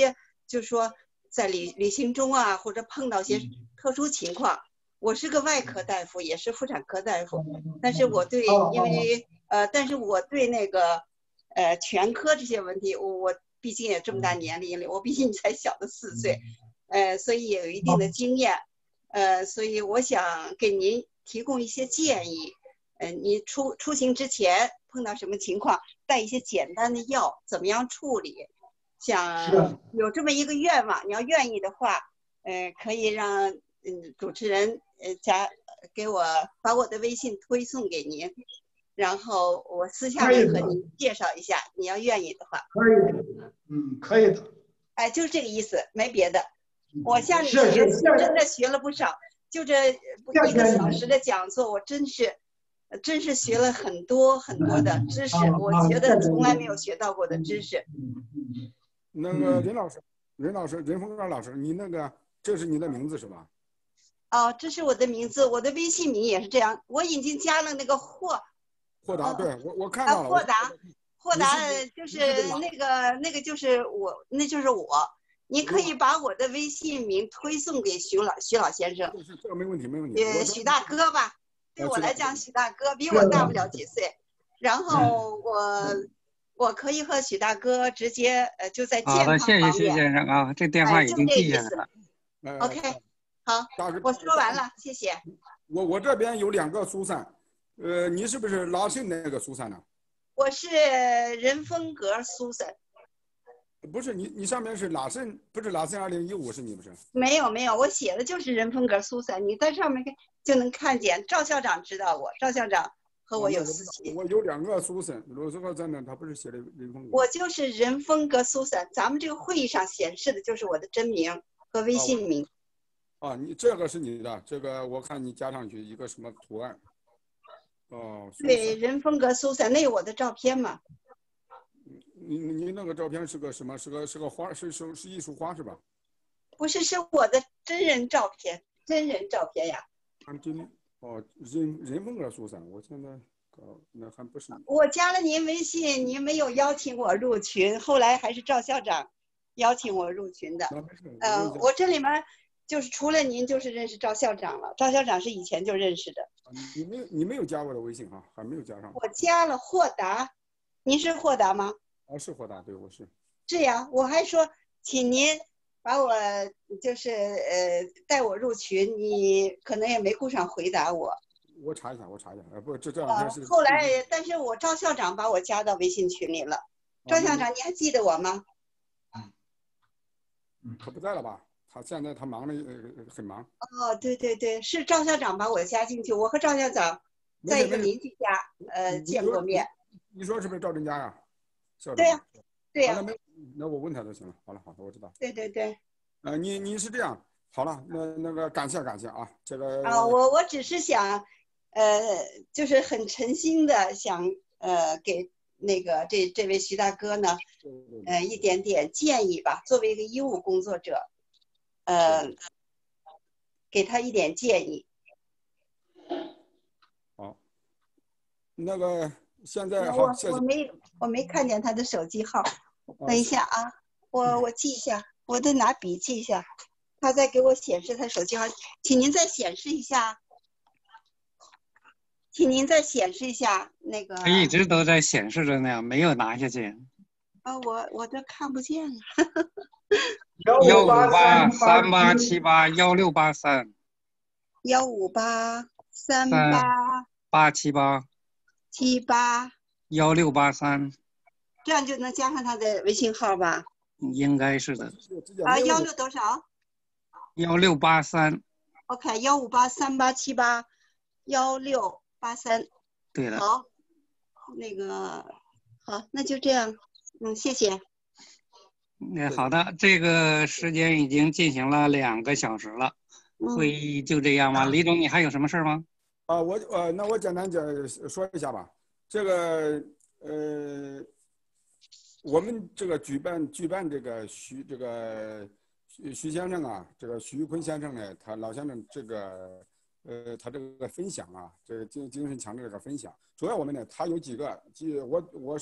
就说在旅行中啊，或者碰到些特殊情况。我是个外科大夫，也是妇产科大夫，但是我对但是我对那个全科这些问题，我毕竟也这么大年龄了，我比你才小的4岁，所以也有一定的经验，所以我想给您提供一些建议。你出行之前碰到什么情况，带一些简单的药，怎么样处理？想有这么一个愿望，你要愿意的话，可以让主持人给我把我的微信推送给您，然后我私下里和您介绍一下，你要愿意的话。 可以的，可以的。 哎，就是这个意思，没别的。我向你学习真的学了不少，就这1个小时的讲座，我真是学了很多很多的知识，我觉得从来没有学到过的知识。 那个任凤刚老师，你那个这是你的名字是吧？ 哦，这是我的名字，我的微信名也是这样，我已经加了那个霍达，对我看到了。 霍达就是那个就是我，那就是我。你可以把我的微信名推送给徐老先生。 这个没问题，没问题。 许大哥吧，对我来讲，许大哥比我大不了几岁。然后我可以和许大哥直接就在健康方面。 好的，谢谢徐先生啊，这电话已经记下来了。OK， 好，我说完了，谢谢。 我这边有2个苏珊，你是不是拉伸那个苏珊呢？ 我是人风格苏珊。 不是你上面是拉伸，不是拉伸2015是你不是？ 没有，我写的就是人风格苏珊，你在上面就能看见。赵校长知道我，赵校长和我有私信。 我有2个苏珊，罗斯克在那，他不是写的人风格。 我就是人风格苏珊，咱们这个会议上显示的就是我的真名和微信名。 你这个是你的，这个我看你加上去一个什么图案？ 对，人风格苏珊，那有我的照片吗？ 你那个照片是个什么？是个花，是一束花是吧？ 不是，是我的真人照片呀。 人风格苏珊，我现在那还不是。 我加了您微信，您没有邀请我入群，后来还是赵校长邀请我入群的。我这里面就是除了您，就是认识赵校长了。赵校长是以前就认识的。 你没有加我的微信啊？还没有加上。 我加了霍达，您是霍达吗？ 是霍达，对，我是。 是呀，我还说，请您把我就是带我入群，你可能也没顾上回答我。 我查一下，不，这2天是。 后来，但是我赵校长把我加到微信群里了。赵校长，你还记得我吗？ 他不在了吧？他现在忙的很忙。 对，是赵校长把我加进去。我和赵校长在一个邻居家见过面。 你说是不是赵振佳呀？ 对呀。 那我问他就行了。好了，我知道。 对。 你是这样，好了，那个感谢啊，这个。 我只是想，就是很诚心的想给那个这位徐大哥呢，一点点建议吧，作为一个医务工作者，给他一点建议。 好，那个。现在好， 我没看见他的手机号，等一下啊，我记一下，我得拿笔记一下，他再给我显示他手机号，请您再显示一下，那个。 一直都在显示着呢，没有拿下去。 我这看不见了。 15838781683。 1583878。 1683， 这样就能加上他的微信号吧？ 应该是的。 16多少 ？1683。 OK， 15838781683。 对了。 好，好，那就这样。谢谢。 好的，这个时间已经进行了2个小时了，会议就这样吗？李总，你还有什么事吗？ 那我简单说一下吧。这个我们这个举办这个徐先生啊，这个徐玉坤先生呢，他老先生这个他这个分享啊，这个精神强的这个分享，主要我们呢，他有几个，我是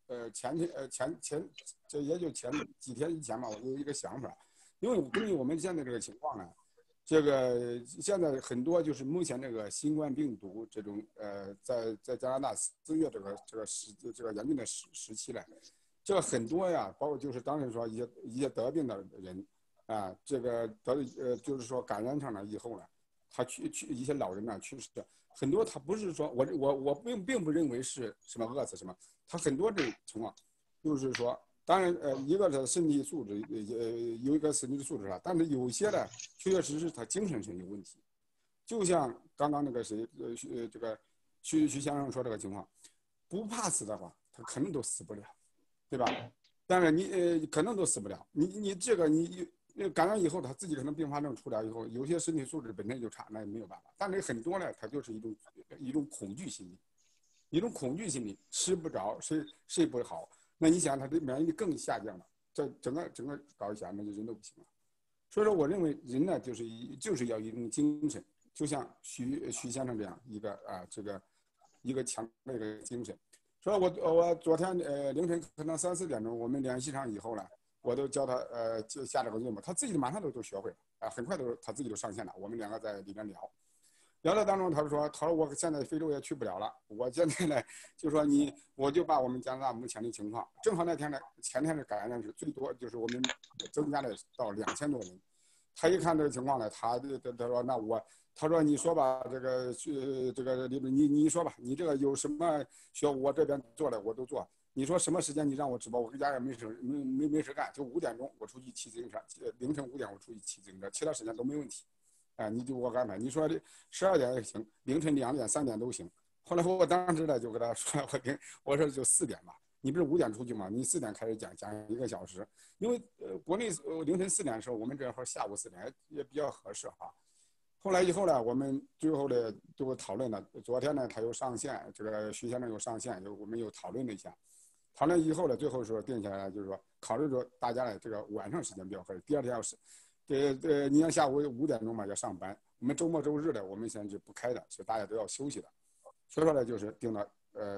这也就前几天以前吧，我有一个想法，因为根据我们现在这个情况呢，这个现在很多就是目前这个新冠病毒这种在加拿大4月这个严峻的时期呢，这个很多呀，包括就是当时说一些得病的人啊，这个就是说感染上了以后呢，他一些老人呢去世，很多他不是说我并不认为是什么饿死什么，他很多这种情况就是说。当然，一个是身体素质，有一个身体素质上，但是有些呢，确确实实他精神上有问题。就像刚刚那个谁，这个徐先生说这个情况，不怕死的话，他可能都死不了，对吧？但是你可能都死不了，你这个你感染以后，他自己可能并发症出来以后，有些身体素质本身就差，那也没有办法。但是很多呢，他就是一种恐惧心理，一种恐惧心理，吃不着，睡不好。那你想，他的免疫力更下降了，这整个搞一下，那就人都不行了。所以说，我认为人呢，就是要一种精神，就像徐先生这样一个一个强的一个精神。所以我昨天凌晨可能3、4点钟我们联系上以后呢，我都教他就下这个任务，他自己马上都学会了啊，很快他自己就上线了。我们2个在里边聊的当中，他说我现在非洲也去不了了，我现在呢就说我就把我们加拿大目前的情况，正好那天呢前天的感染是最多，就是我们增加了到2000多人。他一看这个情况呢，他说那他说你说吧，这个你说吧，你这个有什么需要我这边做的我都做。你说什么时间你让我直播，我搁家也没事干，就5点钟我出去骑自行车，凌晨5点我出去骑自行车，其他时间都没问题。你就我安排，你说的12点也行，凌晨2点、3点都行。后来我当时呢就跟他说，我说就4点吧，你不是5点出去吗？你4点开始讲1个小时，因为国内凌晨4点的时候，我们这会儿下午4点也比较合适哈。后来以后呢，我们最后呢就讨论了，昨天呢他又上线，这个徐先生又上线，我们又讨论了一下，讨论以后呢，最后说定下来就是说考虑说大家呢这个晚上时间比较合适，第二天要是。你像下午5点钟嘛要上班，我们周末周日的我们现在是不开的，所以大家都要休息的。所以说呢，就是定了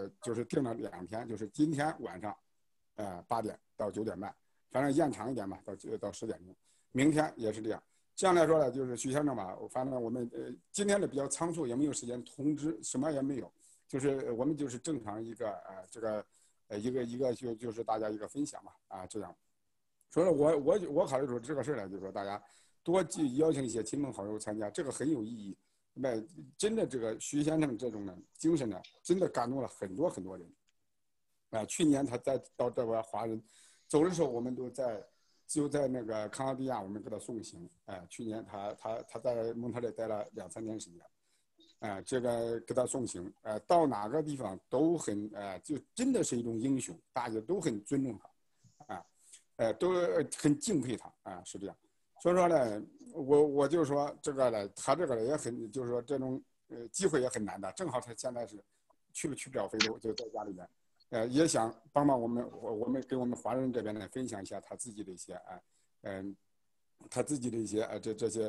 2天，就是今天晚上8点到9点半，反正延长一点吧，到10点钟。明天也是这样。这样来说呢，就是徐先生吧，反正我们今天的比较仓促，也没有时间通知，什么也没有，就是我们就是正常一个一个就是大家一个分享嘛这样。所以我考虑说这个事呢，就是说大家多邀请一些亲朋好友参加，这个很有意义。那真的这个徐先生这种呢精神呢，真的感动了很多很多人。去年他到这边华人走的时候，我们就在那个康戈迪亚，我们给他送行。去年他在蒙特利待了2、3天时间。这个给他送行。到哪个地方都很就真的是一种英雄，大家都很尊重他。都很敬佩他是这样。所以说呢，我就说这个呢，他这个也很，就是说这种机会也很难的。正好他现在是去不了非洲，就在家里边，也想帮我们给我们华人这边呢分享一下他自己的一些他自己的一些这些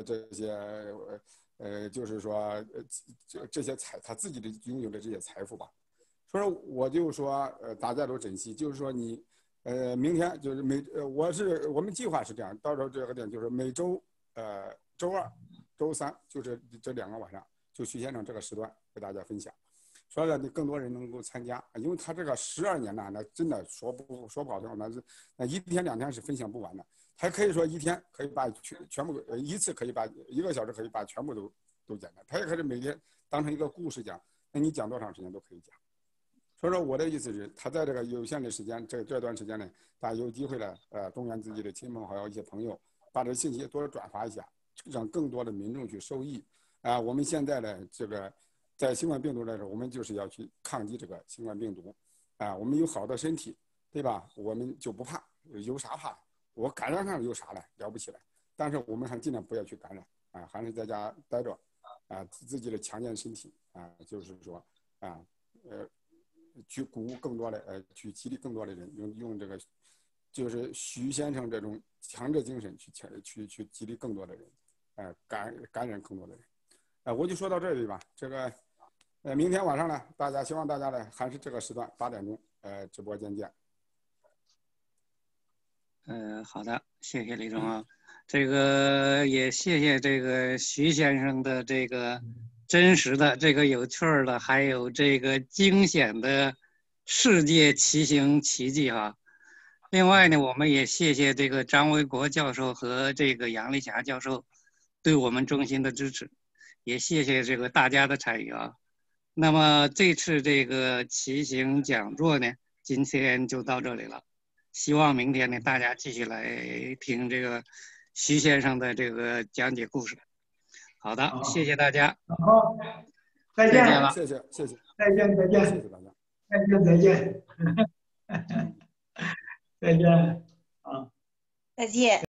就是说这些他自己的拥有的这些财富吧。所以说我就说大家都珍惜，就是说你。明天就是我们计划是这样，到时候这个点就是每周周2、周3，就是这2个晚上，就徐先生这个时段给大家分享，所以呢，更多人能够参加，因为他这个12年呢，那真的说不好听，那1天2天是分享不完的，他可以说1天可以把全部一次可以把1个小时可以把全部都讲的，他也可以每天当成一个故事讲，那你讲多长时间都可以讲。所以说我的意思是，他在这个有限的时间，这段时间呢，大家有机会呢，动员自己的亲朋好友一些朋友，把这信息多转发一下，让更多的民众去受益。我们现在呢，这个在新冠病毒的时候，我们就是要去抗击这个新冠病毒。我们有好的身体，对吧？我们就不怕，有啥怕？我感染上有啥了不起来？但是我们还尽量不要去感染还是在家待着自己的强健身体就是说去鼓舞更多的去激励更多的人，用这个就是徐先生这种强者精神去激励更多的人，感染更多的人。我就说到这里吧。这个明天晚上呢，希望大家呢还是这个时段8点钟直播间见。 好的，谢谢李总啊，这个也谢谢这个徐先生的这个真实的、这个有趣儿的，还有这个惊险的世界骑行奇迹哈。另外呢，我们也谢谢这个张维国教授和这个杨丽霞教授对我们中心的支持，也谢谢这个大家的参与啊。那么这次这个骑行讲座呢，今天就到这里了。希望明天呢，大家继续来听这个徐先生的这个讲解故事。好的，谢谢大家。 好，再见了， 谢谢。 再见， 谢谢大家。 再见。再见啊。 再见。